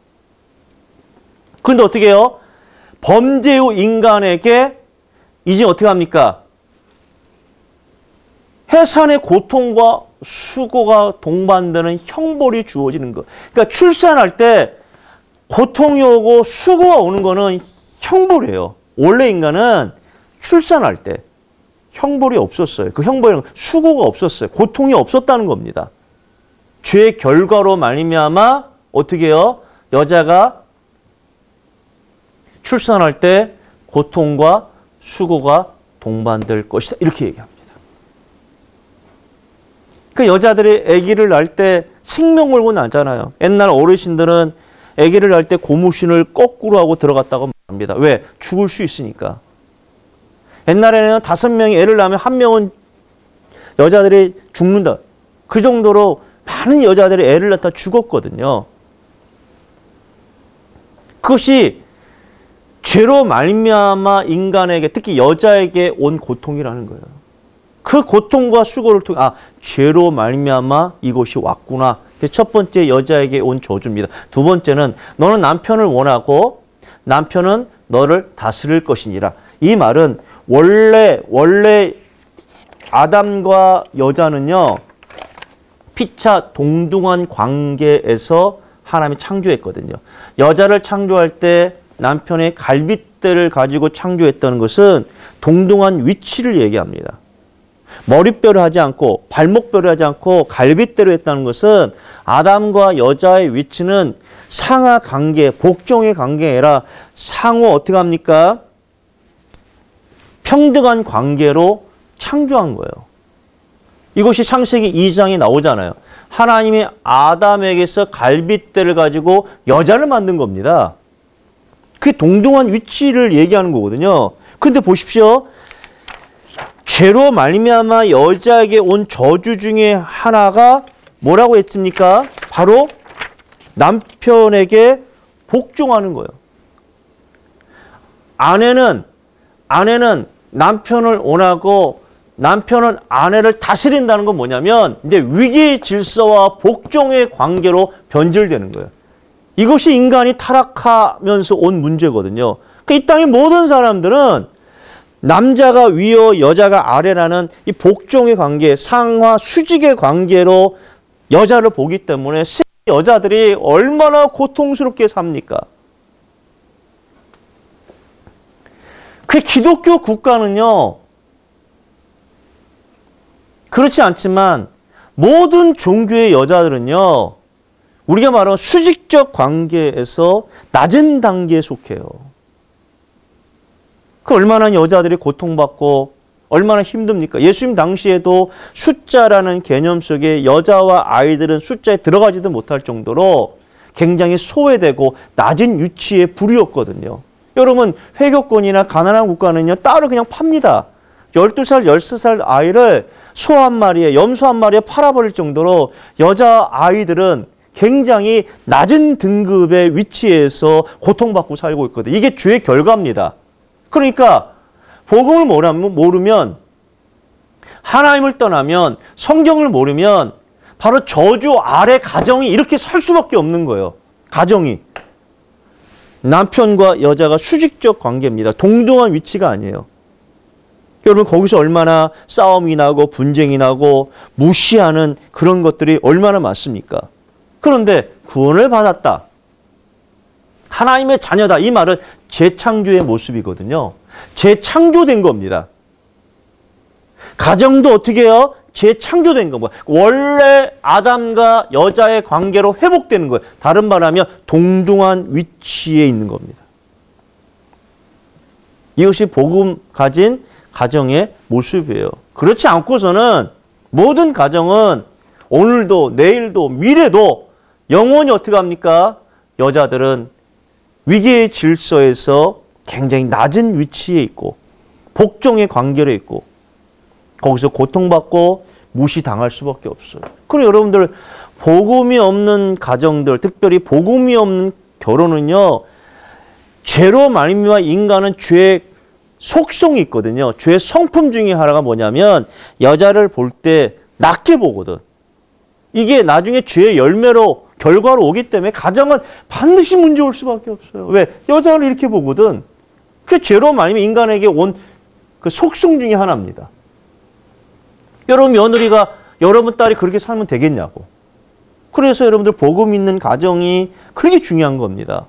그런데 어떻게 해요? 범죄 후 인간에게 이제 어떻게 합니까? 해산의 고통과 수고가 동반되는 형벌이 주어지는 거. 그러니까 출산할 때 고통이 오고 수고가 오는 거는 형벌이에요. 원래 인간은 출산할 때 형벌이 없었어요. 그 형벌은 수고가 없었어요. 고통이 없었다는 겁니다. 죄의 결과로 말미암아 어떻게 해요? 여자가 출산할 때 고통과 수고가 동반될 것이다. 이렇게 얘기합니다. 그 여자들이 아기를 낳을 때 생명 걸고 낳잖아요. 옛날 어르신들은 아기를 낳을 때 고무신을 거꾸로 하고 들어갔다고 말합니다. 왜? 죽을 수 있으니까. 옛날에는 다섯 명이 애를 낳으면 한 명은 여자들이 죽는다. 그 정도로 많은 여자들이 애를 낳다 죽었거든요. 그것이 죄로 말미암아 인간에게, 특히 여자에게 온 고통이라는 거예요. 그 고통과 수고를 통해 아, 죄로 말미암아 이것이 왔구나. 첫 번째 여자에게 온 저주입니다. 두 번째는 너는 남편을 원하고 남편은 너를 다스릴 것이니라. 이 말은 원래 원래 아담과 여자는요. 피차 동등한 관계에서 하나님이 창조했거든요. 여자를 창조할 때 남편의 갈빗대를 가지고 창조했다는 것은 동등한 위치를 얘기합니다. 머리뼈를 하지 않고 발목뼈를 하지 않고 갈빗대로 했다는 것은 아담과 여자의 위치는 상하 관계, 복종의 관계가 아니라 상호 어떻게 합니까? 평등한 관계로 창조한 거예요. 이것이 창세기 이 장에 나오잖아요. 하나님이 아담에게서 갈빗대를 가지고 여자를 만든 겁니다. 그게 동등한 위치를 얘기하는 거거든요. 근데 보십시오. 죄로 말미암아 여자에게 온 저주 중에 하나가 뭐라고 했습니까? 바로 남편에게 복종하는 거예요. 아내는 아내는 남편을 원하고 남편은 아내를 다스린다는 건 뭐냐면 이제 위기 질서와 복종의 관계로 변질되는 거예요. 이것이 인간이 타락하면서 온 문제거든요. 그러니까 이 땅의 모든 사람들은 남자가 위요 여자가 아래라는 이 복종의 관계, 상하 수직의 관계로 여자를 보기 때문에 여자들이 얼마나 고통스럽게 삽니까? 그 기독교 국가는요. 그렇지 않지만 모든 종교의 여자들은요. 우리가 말하는 수직적 관계에서 낮은 단계에 속해요. 그 얼마나 여자들이 고통받고 얼마나 힘듭니까? 예수님 당시에도 숫자라는 개념 속에 여자와 아이들은 숫자에 들어가지도 못할 정도로 굉장히 소외되고 낮은 위치의 부류였거든요. 여러분 회교권이나 가나안 국가는요. 따로 그냥 팝니다. 열두 살, 열세 살 아이를 소 한 마리에 염소 한 마리에 팔아버릴 정도로 여자 아이들은 굉장히 낮은 등급의 위치에서 고통받고 살고 있거든요. 이게 죄의 결과입니다. 그러니까 복음을 모르면 하나님을 떠나면 성경을 모르면 바로 저주 아래 가정이 이렇게 살 수밖에 없는 거예요. 가정이. 남편과 여자가 수직적 관계입니다. 동등한 위치가 아니에요. 여러분 거기서 얼마나 싸움이 나고 분쟁이 나고 무시하는 그런 것들이 얼마나 많습니까? 그런데 구원을 받았다. 하나님의 자녀다. 이 말은 재창조의 모습이거든요. 재창조된 겁니다. 가정도 어떻게 해요? 재창조된 겁니다. 원래 아담과 여자의 관계로 회복되는 거예요. 다른 말하면 동등한 위치에 있는 겁니다. 이것이 복음 가진 가정의 모습이에요. 그렇지 않고서는 모든 가정은 오늘도 내일도 미래도 영원히 어떻게 합니까? 여자들은 위계의 질서에서 굉장히 낮은 위치에 있고 복종의 관계로 있고 거기서 고통받고 무시당할 수밖에 없어요. 그리고 여러분들 복음이 없는 가정들, 특별히 복음이 없는 결혼은요. 죄로 말미암아 인간은 죄의 속성이 있거든요. 죄의 성품 중에 하나가 뭐냐면 여자를 볼 때 낮게 보거든. 이게 나중에 죄의 열매로 결과로 오기 때문에 가정은 반드시 문제 올 수밖에 없어요. 왜? 여자를 이렇게 보거든. 그게 죄로 말미암아 인간에게 온 그 속성 중에 하나입니다. 여러분 며느리가 여러분 딸이 그렇게 살면 되겠냐고. 그래서 여러분들 복음 있는 가정이 그렇게 중요한 겁니다.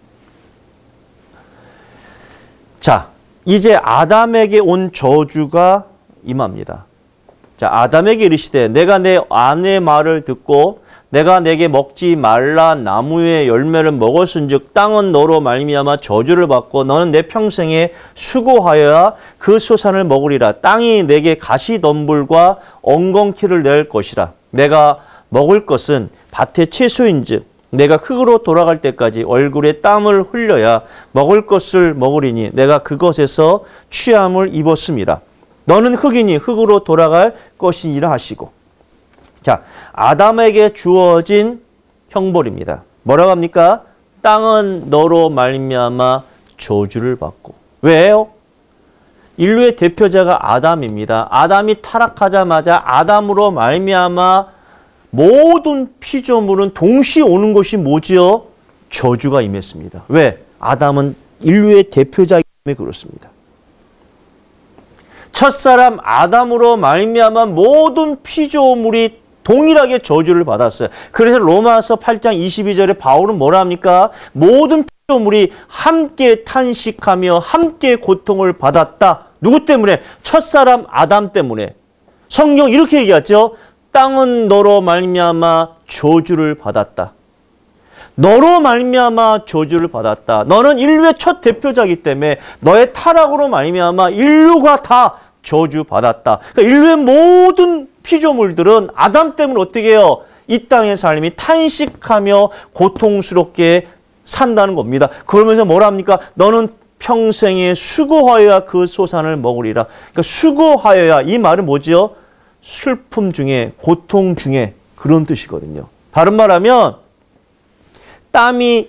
자, 이제 아담에게 온 저주가 임합니다. 자, 아담에게 이르시되 내가 내 아내의 말을 듣고 내가 내게 먹지 말라 나무의 열매를 먹었은즉 땅은 너로 말미암아 저주를 받고 너는 내 평생에 수고하여야 그 소산을 먹으리라. 땅이 내게 가시덤불과 엉겅퀴를 낼 것이라. 내가 먹을 것은 밭의 채소인즉 내가 흙으로 돌아갈 때까지 얼굴에 땀을 흘려야 먹을 것을 먹으리니 내가 그것에서 취함을 입었음이라. 너는 흙이니 흙으로 돌아갈 것이니라 하시고. 자, 아담에게 주어진 형벌입니다. 뭐라고 합니까? 땅은 너로 말미암아 저주를 받고. 왜요? 인류의 대표자가 아담입니다. 아담이 타락하자마자 아담으로 말미암아 모든 피조물은 동시에 오는 것이 뭐지요? 저주가 임했습니다. 왜? 아담은 인류의 대표자이기 때문에 그렇습니다. 첫사람 아담으로 말미암아 모든 피조물이 동일하게 저주를 받았어요. 그래서 로마서 팔 장 이십이 절에 바울은 뭐라 합니까? 모든 피조물이 함께 탄식하며 함께 고통을 받았다. 누구 때문에? 첫사람 아담 때문에. 성경 이렇게 얘기하죠. 땅은 너로 말미암아 저주를 받았다. 너로 말미암아 저주를 받았다. 너는 인류의 첫 대표자이기 때문에 너의 타락으로 말미암아 인류가 다 저주받았다. 그러니까 인류의 모든 피조물들은 아담 때문에 어떻게 해요? 이 땅의 삶이 탄식하며 고통스럽게 산다는 겁니다. 그러면서 뭐라 합니까? 너는 평생에 수고하여야 그 소산을 먹으리라. 그러니까 수고하여야, 이 말은 뭐죠? 슬픔 중에, 고통 중에, 그런 뜻이거든요. 다른 말하면 땀이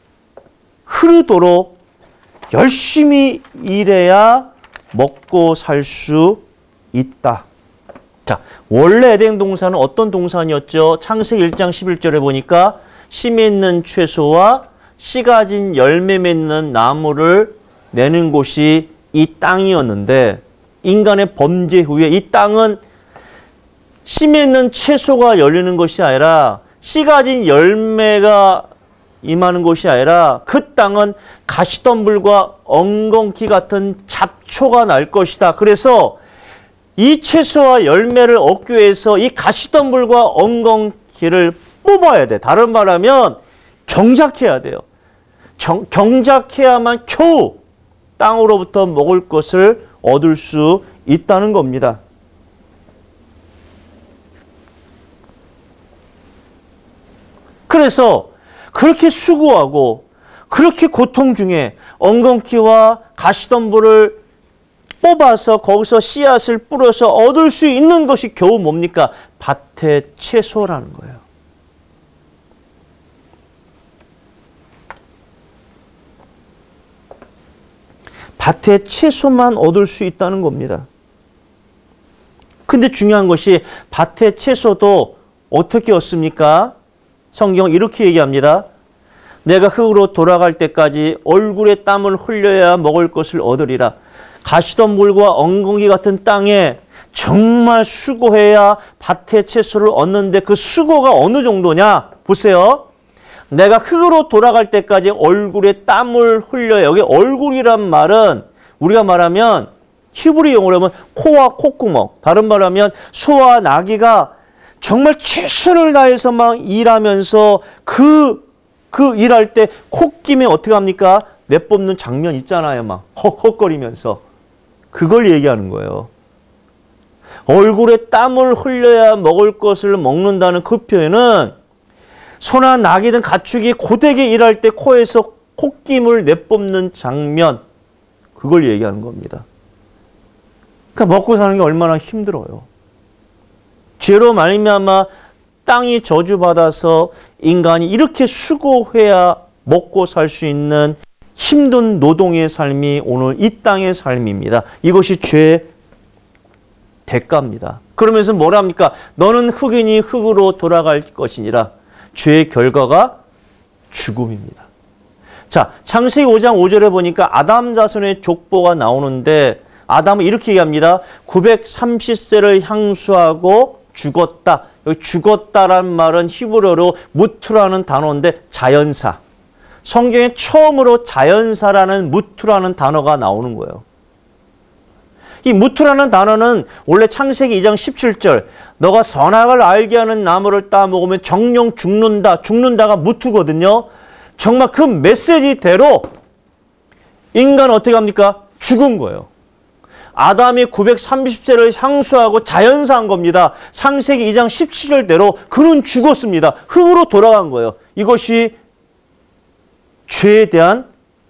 흐르도록 열심히 일해야 먹고 살 수 있다. 자, 원래 에덴 동산은 어떤 동산이었죠? 창세기 일 장 십일 절에 보니까 씨 맺는 채소와 씨 가진 열매 맺는 나무를 내는 곳이 이 땅이었는데, 인간의 범죄 후에 이 땅은 씨 맺는 채소가 열리는 것이 아니라 씨 가진 열매가 임하는 곳이 아니라 그 땅은 가시덤불과 엉겅퀴 같은 잡초가 날 것이다. 그래서 이 채소와 열매를 얻기 위해서 이 가시덤불과 엉겅퀴를 뽑아야 돼. 다른 말하면 경작해야 돼요. 정, 경작해야만 겨우 땅으로부터 먹을 것을 얻을 수 있다는 겁니다. 그래서 그렇게 수고하고 그렇게 고통 중에 엉겅퀴와 가시덤불을 뽑아서 거기서 씨앗을 뿌려서 얻을 수 있는 것이 겨우 뭡니까? 밭의 채소라는 거예요. 밭의 채소만 얻을 수 있다는 겁니다. 근데 중요한 것이 밭의 채소도 어떻게 얻습니까? 성경은 이렇게 얘기합니다. 내가 흙으로 돌아갈 때까지 얼굴에 땀을 흘려야 먹을 것을 얻으리라. 가시덤불과 엉겅퀴 같은 땅에 정말 수고해야 밭의 채소를 얻는데 그 수고가 어느 정도냐? 보세요. 내가 흙으로 돌아갈 때까지 얼굴에 땀을 흘려야. 여기 얼굴이란 말은 우리가 말하면 히브리 용어로 하면 코와 콧구멍. 다른 말로 하면 소와 나귀가 정말 최선을 다해서 막 일하면서 그, 그 일할 때 콧김에 어떻게 합니까? 내뿜는 장면 있잖아요. 막 헉헉거리면서. 그걸 얘기하는 거예요. 얼굴에 땀을 흘려야 먹을 것을 먹는다는 그 표현은 소나 나귀든 가축이 고되게 일할 때 코에서 콧김을 내뿜는 장면, 그걸 얘기하는 겁니다. 그러니까 먹고 사는 게 얼마나 힘들어요. 죄로 말미암아 땅이 저주받아서 인간이 이렇게 수고해야 먹고 살 수 있는 힘든 노동의 삶이 오늘 이 땅의 삶입니다. 이것이 죄의 대가입니다. 그러면서 뭐라 합니까? 너는 흙이니 흙으로 돌아갈 것이니라. 죄의 결과가 죽음입니다. 자, 창세기 오 장 오 절에 보니까 아담 자손의 족보가 나오는데 아담은 이렇게 얘기합니다. 구백삼십 세를 향수하고 죽었다. 여기 죽었다란 말은 히브리어로 무투라는 단어인데 자연사. 성경에 처음으로 자연사라는 무투라는 단어가 나오는 거예요. 이 무투라는 단어는 원래 창세기 이 장 십칠 절 너가 선악을 알게 하는 나무를 따먹으면 정령 죽는다. 죽는다가 무투거든요. 정말 그 메시지대로 인간은 어떻게 합니까? 죽은 거예요. 아담이 구백삼십 세를 향수하고 자연사한 겁니다. 창세기 이 장 십칠 절대로 그는 죽었습니다. 흙으로 돌아간 거예요. 이것이 죄에 대한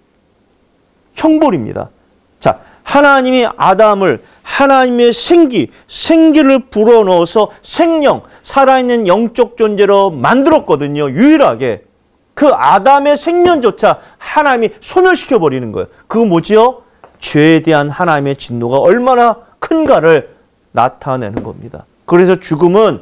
형벌입니다. 자, 하나님이 아담을 하나님의 생기, 생기를 불어넣어서 생명, 살아있는 영적 존재로 만들었거든요. 유일하게. 그 아담의 생명조차 하나님이 소멸시켜버리는 거예요. 그거 뭐지요? 죄에 대한 하나님의 진노가 얼마나 큰가를 나타내는 겁니다. 그래서 죽음은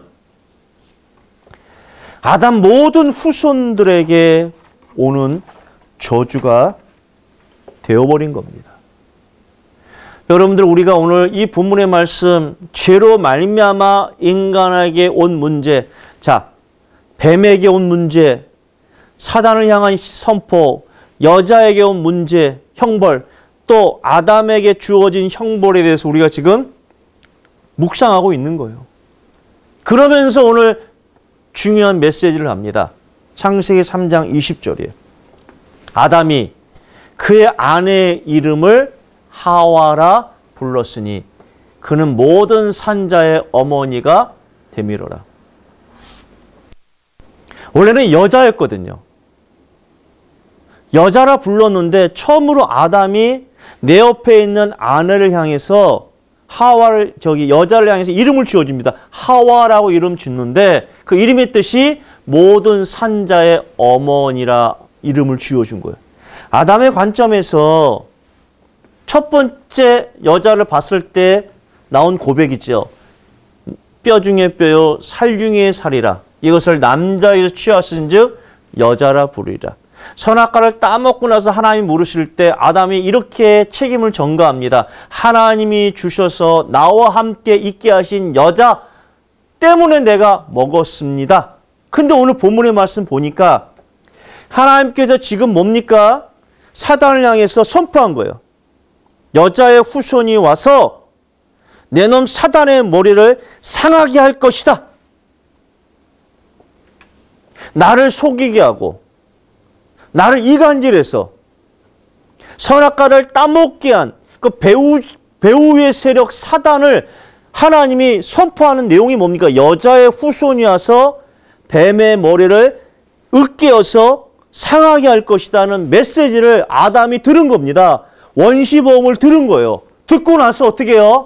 아담 모든 후손들에게 오는 저주가 되어버린 겁니다. 여러분들 우리가 오늘 이 본문의 말씀 죄로 말미암아 인간에게 온 문제, 자 뱀에게 온 문제, 사단을 향한 선포, 여자에게 온 문제, 형벌, 또 아담에게 주어진 형벌에 대해서 우리가 지금 묵상하고 있는 거예요. 그러면서 오늘 중요한 메시지를 합니다. 창세기 삼 장 이십 절이에요. 아담이 그의 아내의 이름을 하와라 불렀으니 그는 모든 산자의 어머니가 되미로라. 원래는 여자였거든요. 여자라 불렀는데 처음으로 아담이 내 옆에 있는 아내를 향해서 하와를 저기 여자를 향해서 이름을 지어줍니다. 하와라고 이름 짓는데 그 이름의 뜻이 모든 산자의 어머니라 이름을 지어준 거예요. 아담의 관점에서 첫 번째 여자를 봤을 때 나온 고백이죠. 뼈 중에 뼈요 살 중에 살이라. 이것을 남자에서 취하신즉 여자라 부르리라. 선악과를 따먹고 나서 하나님이 물으실 때 아담이 이렇게 책임을 전가합니다. 하나님이 주셔서 나와 함께 있게 하신 여자 때문에 내가 먹었습니다. 근데 오늘 본문의 말씀 보니까 하나님께서 지금 뭡니까? 사단을 향해서 선포한 거예요. 여자의 후손이 와서 내 놈 사단의 머리를 상하게 할 것이다. 나를 속이게 하고 나를 이간질해서 선악과를 따먹게 한 그 배우, 배우의 세력 사단을 하나님이 선포하는 내용이 뭡니까? 여자의 후손이 와서 뱀의 머리를 으깨어서 상하게 할 것이라는 메시지를 아담이 들은 겁니다. 원시보험을 들은 거예요. 듣고 나서 어떻게 해요?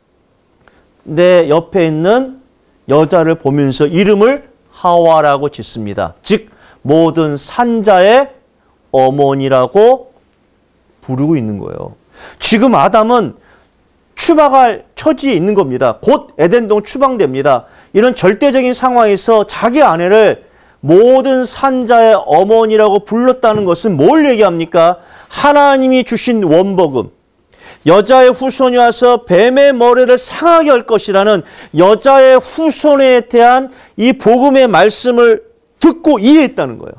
내 옆에 있는 여자를 보면서 이름을 하와라고 짓습니다. 즉 모든 산자의 어머니라고 부르고 있는 거예요. 지금 아담은 추방할 처지에 있는 겁니다. 곧 에덴동 추방됩니다. 이런 절대적인 상황에서 자기 아내를 모든 산자의 어머니라고 불렀다는 것은 뭘 얘기합니까? 하나님이 주신 원복음, 여자의 후손이 와서 뱀의 머리를 상하게 할 것이라는 여자의 후손에 대한 이 복음의 말씀을 듣고 이해했다는 거예요.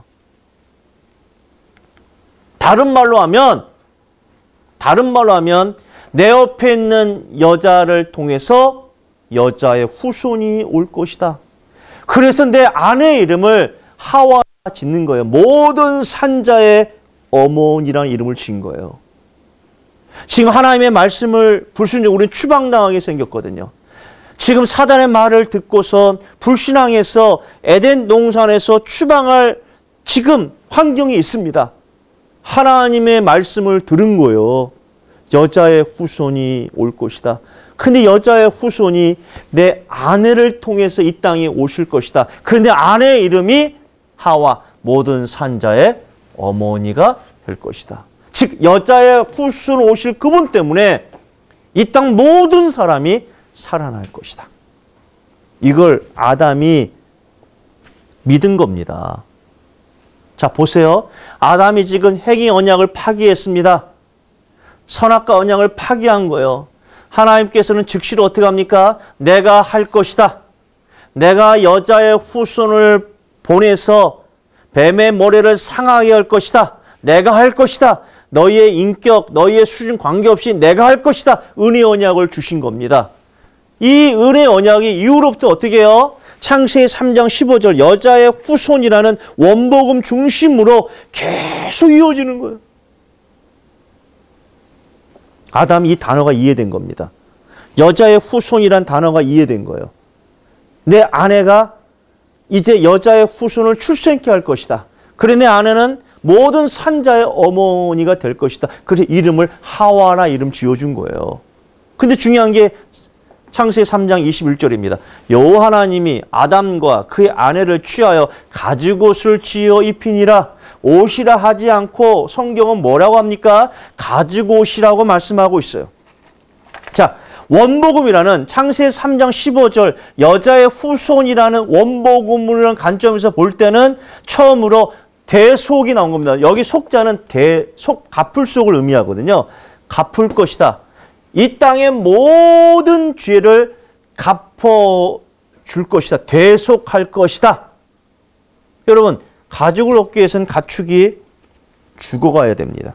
다른 말로 하면, 다른 말로 하면 내 옆에 있는 여자를 통해서 여자의 후손이 올 것이다. 그래서 내 아내의 이름을 하와 짓는 거예요. 모든 산자의 어머니라는 이름을 지은 거예요. 지금 하나님의 말씀을 불순종으로 우리는 추방당하게 생겼거든요. 지금 사단의 말을 듣고서 불신앙해서 에덴 동산에서 추방할 지금 환경이 있습니다. 하나님의 말씀을 들은 거예요. 여자의 후손이 올 것이다. 근데 여자의 후손이 내 아내를 통해서 이 땅에 오실 것이다. 그런데 아내의 이름이 하와, 모든 산자의 어머니가 될 것이다. 즉 여자의 후손 오실 그분 때문에 이 땅 모든 사람이 살아날 것이다. 이걸 아담이 믿은 겁니다. 자 보세요. 아담이 지금 행위 언약을 파기했습니다. 선악과 언약을 파기한 거예요. 하나님께서는 즉시로 어떻게 합니까? 내가 할 것이다. 내가 여자의 후손을 보내서 뱀의 머리를 상하게 할 것이다. 내가 할 것이다. 너희의 인격, 너희의 수준 관계없이 내가 할 것이다. 은혜 언약을 주신 겁니다. 이 은혜 언약이 이후로부터 어떻게 해요? 창세기 삼 장 십오 절 여자의 후손이라는 원복음 중심으로 계속 이어지는 거예요. 아담이 이 단어가 이해된 겁니다. 여자의 후손이란 단어가 이해된 거예요. 내 아내가 이제 여자의 후손을 출생케 할 것이다. 그래 내 아내는 모든 산자의 어머니가 될 것이다. 그래서 이름을 하와라 이름 지어준 거예요. 근데 중요한 게 창세기 삼 장 이십일 절입니다. 여호와 하나님이 아담과 그의 아내를 취하여 가죽옷을 지어 입히니라. 옷이라 하지 않고 성경은 뭐라고 합니까? 가죽옷이라고 말씀하고 있어요. 자, 원복음이라는 창세기 삼 장 십오 절 여자의 후손이라는 원복음이라는 관점에서 볼 때는 처음으로 대속이 나온 겁니다. 여기 속자는 대속, 갚을 속을 의미하거든요. 갚을 것이다. 이 땅의 모든 죄를 갚아줄 것이다. 대속할 것이다. 여러분, 가죽을 얻기 위해서는 가축이 죽어가야 됩니다.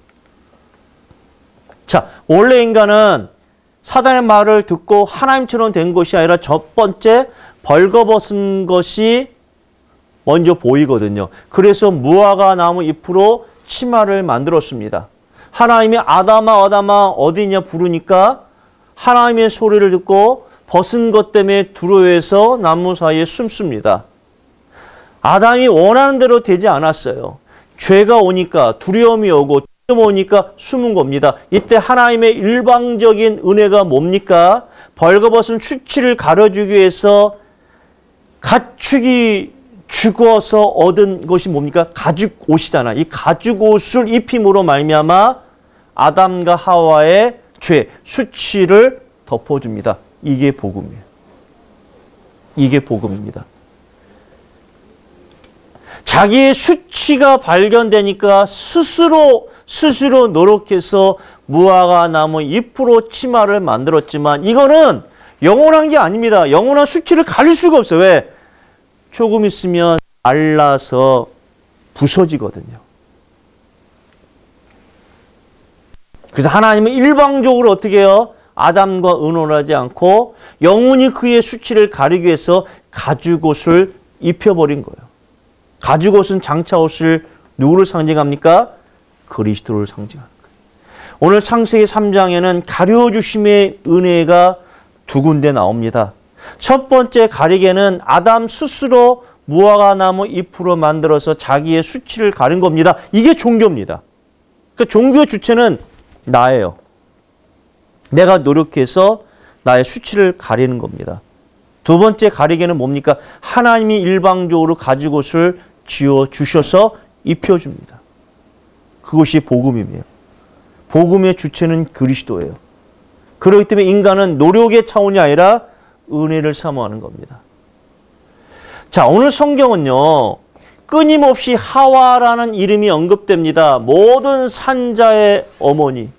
자, 원래 인간은 사단의 말을 듣고 하나님처럼 된 것이 아니라 첫 번째 벌거벗은 것이 먼저 보이거든요. 그래서 무화과 나무 잎으로 치마를 만들었습니다. 하나님이 아담아 아담아 어디냐 부르니까 하나님의 소리를 듣고 벗은 것 때문에 두려워해서 나무 사이에 숨습니다. 아담이 원하는 대로 되지 않았어요. 죄가 오니까 두려움이 오고 두려움이 오니까 숨은 겁니다. 이때 하나님의 일방적인 은혜가 뭡니까? 벌거벗은 수치를 가려주기 위해서 가축이 죽어서 얻은 것이 뭡니까? 가죽 옷이잖아. 이 가죽 옷을 입힘으로 말미암아 아담과 하와의 죄, 수치를 덮어줍니다. 이게 복음이에요. 이게 복음입니다. 자기의 수치가 발견되니까 스스로 스스로 노력해서 무화과 나무 잎으로 치마를 만들었지만 이거는 영원한 게 아닙니다. 영원한 수치를 가릴 수가 없어요. 왜? 조금 있으면 말라서 부서지거든요. 그래서 하나님은 일방적으로 어떻게 해요? 아담과 의논하지 않고 영원히 그의 수치를 가리기 위해서 가죽옷을 입혀버린 거예요. 가죽옷은 장차옷을 누구를 상징합니까? 그리스도를 상징하는 거예요. 오늘 창세기 삼 장에는 가려주심의 은혜가 두 군데 나옵니다. 첫 번째 가리개는 아담 스스로 무화과 나무 잎으로 만들어서 자기의 수치를 가린 겁니다. 이게 종교입니다. 그러니까 종교의 주체는 나예요. 내가 노력해서 나의 수치를 가리는 겁니다. 두 번째 가리개는 뭡니까? 하나님이 일방적으로 가죽옷을 지어 주셔서 입혀줍니다. 그것이 복음이에요. 복음의 주체는 그리스도예요. 그렇기 때문에 인간은 노력의 차원이 아니라 은혜를 사모하는 겁니다. 자, 오늘 성경은요, 끊임없이 하와라는 이름이 언급됩니다. 모든 산자의 어머니.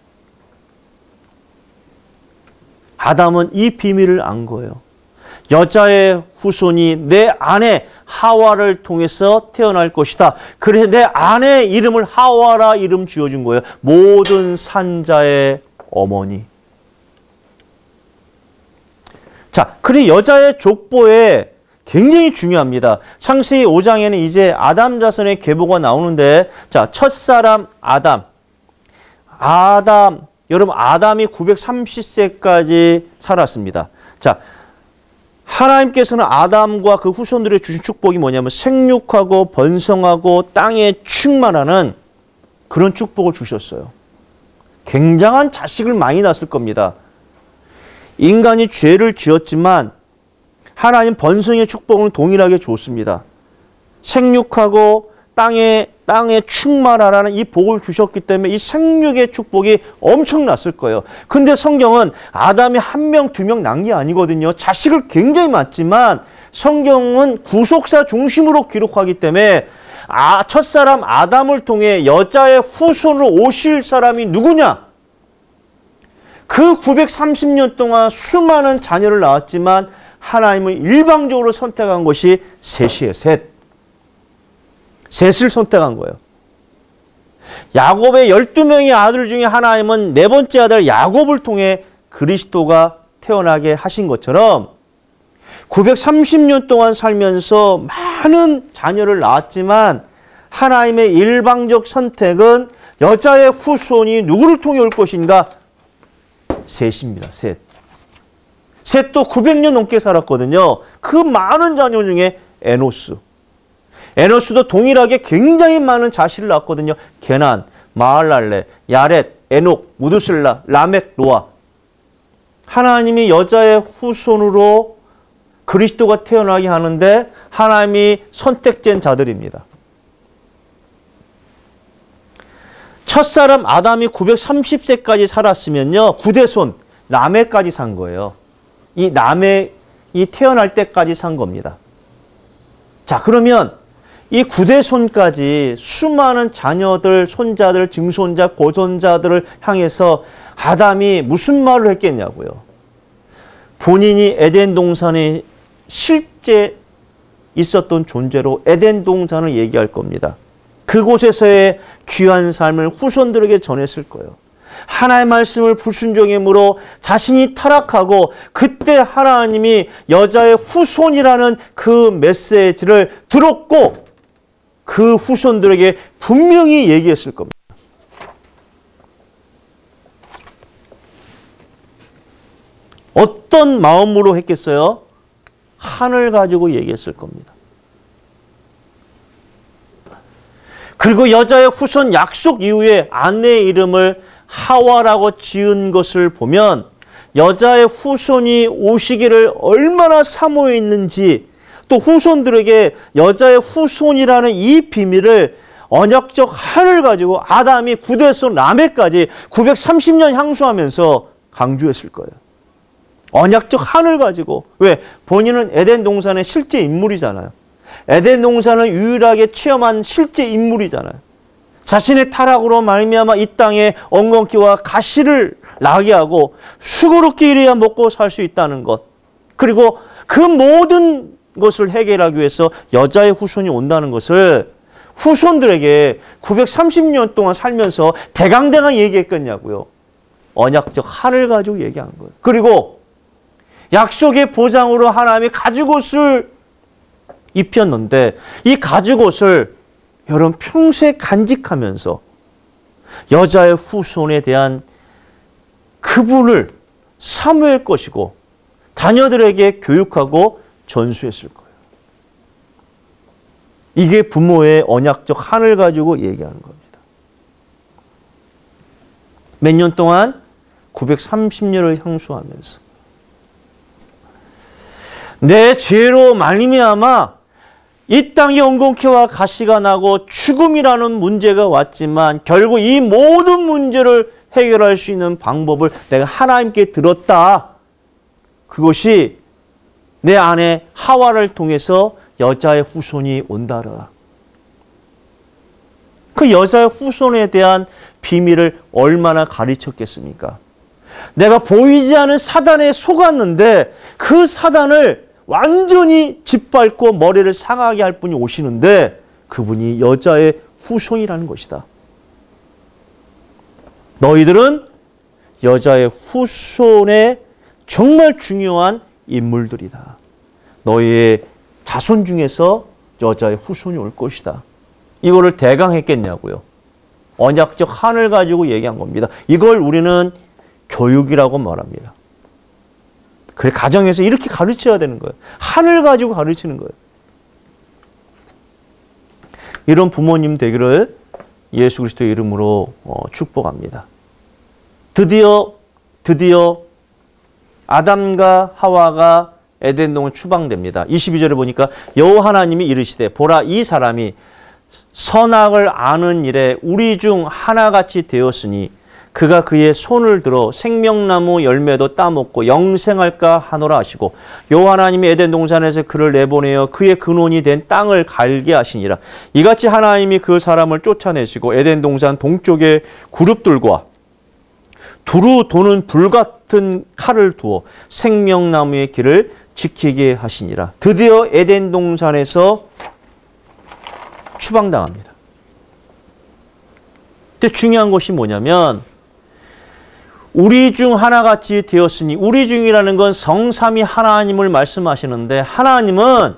아담은 이 비밀을 안 거예요. 여자의 후손이 내 아내 하와를 통해서 태어날 것이다. 그래서 내 아내의 이름을 하와라 이름 지어준 거예요. 모든 산자의 어머니. 자, 그리고 여자의 족보에 굉장히 중요합니다. 창세기 오 장에는 이제 아담 자손의 계보가 나오는데, 자, 첫사람 아담. 아담, 여러분, 아담이 구백삼십 세까지 살았습니다. 자, 하나님께서는 아담과 그 후손들의 주신 축복이 뭐냐면 생육하고 번성하고 땅에 충만하는 그런 축복을 주셨어요. 굉장한 자식을 많이 낳았을 겁니다. 인간이 죄를 지었지만 하나님 번성의 축복은 동일하게 줬습니다. 생육하고 땅에 땅에 충만하라는 이 복을 주셨기 때문에 이 생육의 축복이 엄청났을 거예요. 근데 성경은 아담이 한 명, 두 명 낳은 게 아니거든요. 자식을 굉장히 많지만 성경은 구속사 중심으로 기록하기 때문에 아, 첫사람 아담을 통해 여자의 후손으로 오실 사람이 누구냐? 그 구백삼십 년 동안 수많은 자녀를 낳았지만 하나님을 일방적으로 선택한 것이 셋이에요. 셋. 셋을 선택한 거예요. 야곱의 열두 명의 아들 중에 하나님은 네 번째 아들 야곱을 통해 그리스도가 태어나게 하신 것처럼 구백삼십 년 동안 살면서 많은 자녀를 낳았지만 하나님의 일방적 선택은 여자의 후손이 누구를 통해 올 것인가? 셋입니다. 셋. 셋도 구백 년 넘게 살았거든요. 그 많은 자녀 중에 에노스. 에노스도 동일하게 굉장히 많은 자식을 낳았거든요. 게난, 마할랄레, 야렛, 에녹, 무두슬라, 라멕, 노아. 하나님이 여자의 후손으로 그리스도가 태어나게 하는데 하나님이 선택된 자들입니다. 첫사람 아담이 구백삼십 세까지 살았으면요. 구대손, 라멕까지 산 거예요. 이 라멕이 태어날 때까지 산 겁니다. 자, 그러면 이 구대손까지 수많은 자녀들, 손자들, 증손자, 고손자들을 향해서 아담이 무슨 말을 했겠냐고요. 본인이 에덴 동산에 실제 있었던 존재로 에덴 동산을 얘기할 겁니다. 그곳에서의 귀한 삶을 후손들에게 전했을 거예요. 하나의 말씀을 불순종함으로 자신이 타락하고 그때 하나님이 여자의 후손이라는 그 메시지를 들었고 그 후손들에게 분명히 얘기했을 겁니다. 어떤 마음으로 했겠어요? 한을 가지고 얘기했을 겁니다. 그리고 여자의 후손 약속 이후에 아내의 이름을 하와라고 지은 것을 보면 여자의 후손이 오시기를 얼마나 사모했는지 또 후손들에게 여자의 후손이라는 이 비밀을 언약적 한을 가지고 아담이 구대손 라멕까지 구백삼십 년 향수하면서 강조했을 거예요. 언약적 한을 가지고. 왜? 본인은 에덴 동산의 실제 인물이잖아요. 에덴 동산을 유일하게 체험한 실제 인물이잖아요. 자신의 타락으로 말미암아 이 땅에 엉겅퀴와 가시를 나게 하고 수고롭게 일해야 먹고 살 수 있다는 것. 그리고 그 모든 것을 해결하기 위해서 여자의 후손이 온다는 것을 후손들에게 구백삼십 년 동안 살면서 대강대강 얘기했겠냐고요. 언약적 한을 가지고 얘기한 거예요. 그리고 약속의 보장으로 하나님이 가죽옷을 입혔는데 이 가죽옷을 여러분 평소에 간직하면서 여자의 후손에 대한 그분을 사모할 것이고 자녀들에게 교육하고 전수했을 거예요. 이게 부모의 언약적 한을 가지고 얘기하는 겁니다. 몇 년 동안? 구백삼십 년을 향수하면서 내 죄로 말미암아 이 땅에 엉겅퀴와 가시가 나고 죽음이라는 문제가 왔지만 결국 이 모든 문제를 해결할 수 있는 방법을 내가 하나님께 들었다. 그것이 내 아내 하와를 통해서 여자의 후손이 온다라. 그 여자의 후손에 대한 비밀을 얼마나 가르쳤겠습니까? 내가 보이지 않은 사단에 속았는데 그 사단을 완전히 짓밟고 머리를 상하게 할 분이 오시는데 그분이 여자의 후손이라는 것이다. 너희들은 여자의 후손의 정말 중요한 인물들이다. 너희의 자손 중에서 여자의 후손이 올 것이다. 이거를 대강했겠냐고요. 언약적 한을 가지고 얘기한 겁니다. 이걸 우리는 교육이라고 말합니다. 그래, 가정에서 이렇게 가르쳐야 되는 거예요. 한을 가지고 가르치는 거예요. 이런 부모님 되기를 예수 그리스도의 이름으로 축복합니다. 드디어 드디어 아담과 하와가 에덴 동을 추방됩니다. 이십이 절에 보니까 여호와 하나님이 이르시되 보라 이 사람이 선악을 아는 일에 우리 중 하나같이 되었으니 그가 그의 손을 들어 생명나무 열매도 따먹고 영생할까 하노라 하시고 여호와 하나님이 에덴 동산에서 그를 내보내어 그의 근원이 된 땅을 갈게 하시니라. 이같이 하나님이 그 사람을 쫓아내시고 에덴 동산 동쪽에 그룹들과 두루 도는 불같은 칼을 두어 생명나무의 길을 지키게 하시니라. 드디어 에덴 동산에서 추방당합니다. 근데 중요한 것이 뭐냐면 우리 중 하나같이 되었으니 우리 중이라는 건 성삼위 하나님을 말씀하시는데 하나님은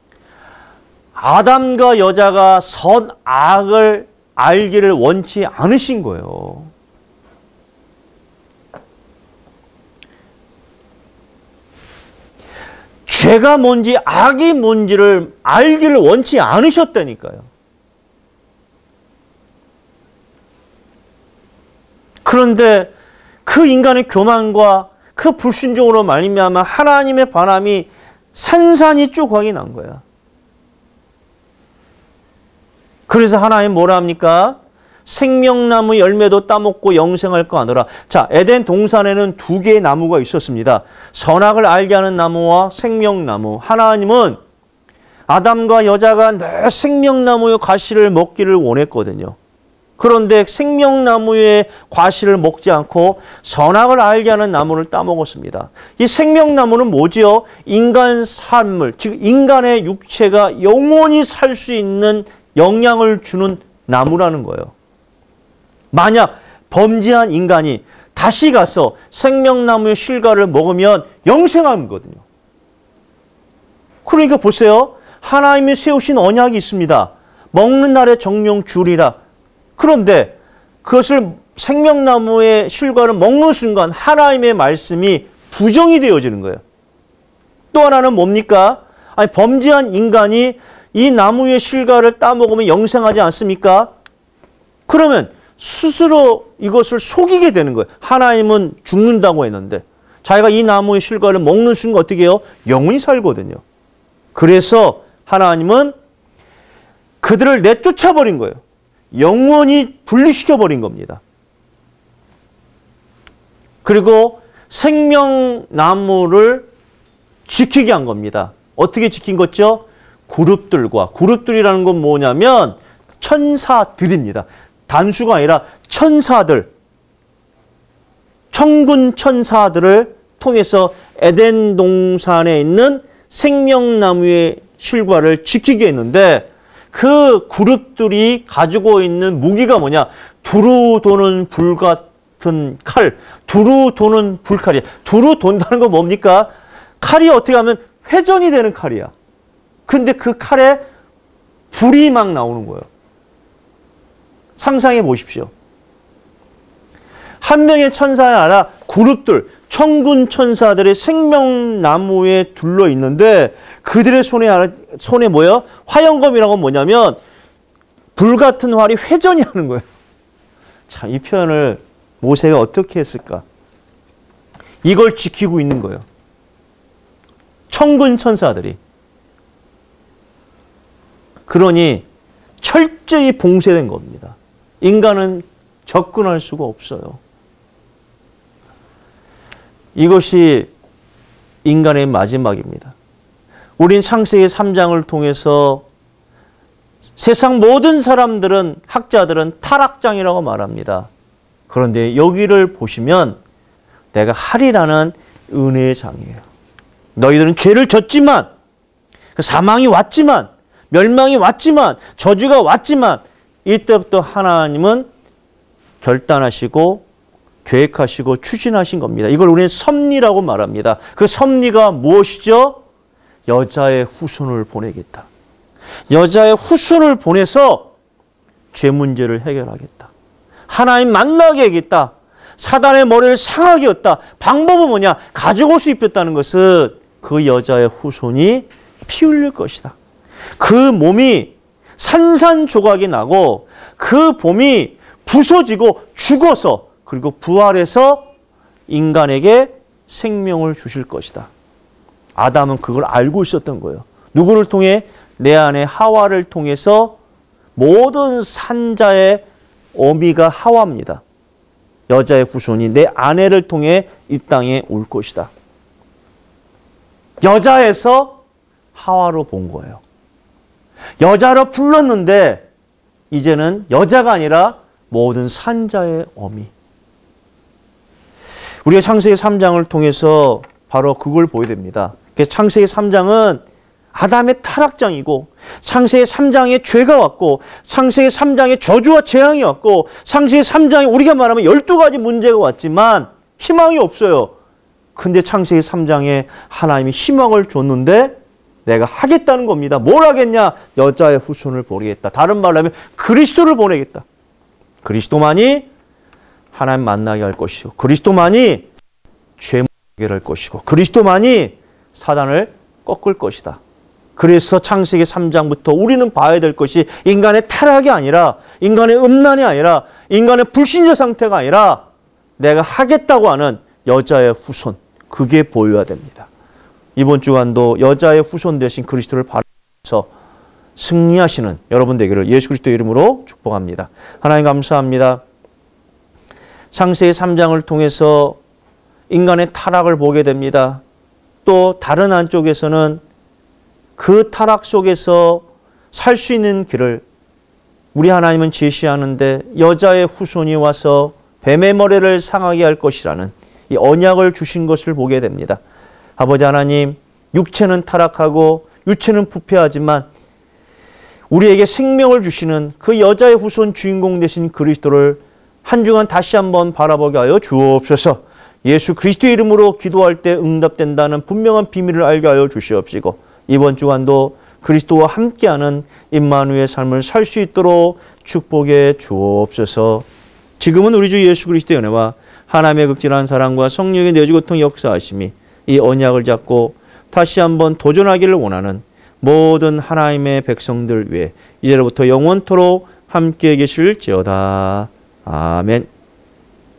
아담과 여자가 선악을 알기를 원치 않으신 거예요. 죄가 뭔지 악이 뭔지를 알기를 원치 않으셨다니까요. 그런데 그 인간의 교만과 그 불순종으로 말미암아 하나님의 바람이 산산이 쪼각이 난 거야. 그래서 하나님 뭐라 합니까? 생명나무 열매도 따먹고 영생할 거 아니라. 자, 에덴 동산에는 두 개의 나무가 있었습니다. 선악을 알게 하는 나무와 생명나무. 하나님은 아담과 여자가 늘 생명나무의 과실을 먹기를 원했거든요. 그런데 생명나무의 과실을 먹지 않고 선악을 알게 하는 나무를 따먹었습니다. 이 생명나무는 뭐지요? 인간 삶을, 즉 인간의 육체가 영원히 살 수 있는 영향을 주는 나무라는 거예요. 만약 범죄한 인간이 다시 가서 생명나무의 실과를 먹으면 영생하거든요. 그러니까 보세요. 하나님이 세우신 언약이 있습니다. 먹는 날에 정령 주리라. 그런데 그것을 생명나무의 실과를 먹는 순간 하나님의 말씀이 부정이 되어지는 거예요. 또 하나는 뭡니까? 아니, 범죄한 인간이 이 나무의 실과를 따먹으면 영생하지 않습니까? 그러면 스스로 이것을 속이게 되는 거예요. 하나님은 죽는다고 했는데 자기가 이 나무의 실과를 먹는 순간 어떻게 해요? 영원히 살거든요. 그래서 하나님은 그들을 내쫓아버린 거예요. 영원히 분리시켜버린 겁니다. 그리고 생명나무를 지키게 한 겁니다. 어떻게 지킨 거죠? 그룹들과, 그룹들이라는 건 뭐냐면 천사들입니다. 단수가 아니라 천사들, 천군 천사들을 통해서 에덴 동산에 있는 생명나무의 실과를 지키게 했는데 그 그룹들이 가지고 있는 무기가 뭐냐? 두루 도는 불 같은 칼, 두루 도는 불칼이야. 두루 돈다는 건 뭡니까? 칼이 어떻게 하면 회전이 되는 칼이야. 근데 그 칼에 불이 막 나오는 거예요. 상상해 보십시오. 한 명의 천사가 아니라 그룹들, 천군 천사들의 생명나무에 둘러 있는데 그들의 손에, 손에 뭐예요? 화영검이라고 뭐냐면 불 같은 활이 회전이 하는 거예요. 자, 이 표현을 모세가 어떻게 했을까? 이걸 지키고 있는 거예요. 천군 천사들이. 그러니 철저히 봉쇄된 겁니다. 인간은 접근할 수가 없어요. 이것이 인간의 마지막입니다. 우린 창세기 삼 장을 통해서 세상 모든 사람들은, 학자들은 타락장이라고 말합니다. 그런데 여기를 보시면 내가 하리라는 은혜의 장이에요. 너희들은 죄를 졌지만, 사망이 왔지만, 멸망이 왔지만, 저주가 왔지만 이때부터 하나님은 결단하시고 계획하시고 추진하신 겁니다. 이걸 우리는 섭리라고 말합니다. 그 섭리가 무엇이죠? 여자의 후손을 보내겠다. 여자의 후손을 보내서 죄 문제를 해결하겠다. 하나님 만나게 하겠다. 사단의 머리를 상하게 했다. 방법은 뭐냐? 가죽옷을 입혔다는 것은 그 여자의 후손이 피 흘릴 것이다. 그 몸이 산산조각이 나고 그 몸이 부서지고 죽어서 그리고 부활해서 인간에게 생명을 주실 것이다. 아담은 그걸 알고 있었던 거예요. 누구를 통해? 내 안에 하와를 통해서 모든 산자의 어미가 하와입니다. 여자의 후손이 내 아내를 통해 이 땅에 올 것이다. 여자에서 하와로 본 거예요. 여자로 불렀는데 이제는 여자가 아니라 모든 산자의 어미. 우리가 창세기 삼 장을 통해서 바로 그걸 보게 됩니다. 그래서 창세기 삼 장은 아담의 타락장이고 창세기 삼 장에 죄가 왔고 창세기 삼 장에 저주와 재앙이 왔고 창세기 삼 장에 우리가 말하면 열두 가지 문제가 왔지만 희망이 없어요. 근데 창세기 삼 장에 하나님이 희망을 줬는데 내가 하겠다는 겁니다. 뭘 하겠냐? 여자의 후손을 보내겠다. 다른 말로 하면 그리스도를 보내겠다. 그리스도만이 하나님 만나게 할 것이고 그리스도만이 죄 해결할 것이고 그리스도만이 사단을 꺾을 것이다. 그래서 창세기 삼 장부터 우리는 봐야 될 것이 인간의 타락이 아니라 인간의 음란이 아니라 인간의 불신자 상태가 아니라 내가 하겠다고 하는 여자의 후손, 그게 보여야 됩니다. 이번 주간도 여자의 후손 되신 그리스도를 바라면서 승리하시는 여러분 되기를 예수 그리스도 이름으로 축복합니다. 하나님 감사합니다. 창세기 삼 장을 통해서 인간의 타락을 보게 됩니다. 또 다른 한쪽에서는 그 타락 속에서 살 수 있는 길을 우리 하나님은 제시하는데 여자의 후손이 와서 뱀의 머리를 상하게 할 것이라는 이 언약을 주신 것을 보게 됩니다. 아버지 하나님, 육체는 타락하고 육체는 부패하지만 우리에게 생명을 주시는 그 여자의 후손 주인공 되신 그리스도를 한 주간 다시 한번 바라보게 하여 주옵소서. 예수 그리스도의 이름으로 기도할 때 응답된다는 분명한 비밀을 알게 하여 주시옵시고, 이번 주간도 그리스도와 함께하는 임마누엘의 삶을 살 수 있도록 축복해 주옵소서. 지금은 우리 주 예수 그리스도의 은혜와 하나님의 극진한 사랑과 성령의 내주고통 역사하심이 이 언약을 잡고 다시 한번 도전하기를 원하는 모든 하나님의 백성들 위해 이제로부터 영원토록 함께 계실지어다. 아멘.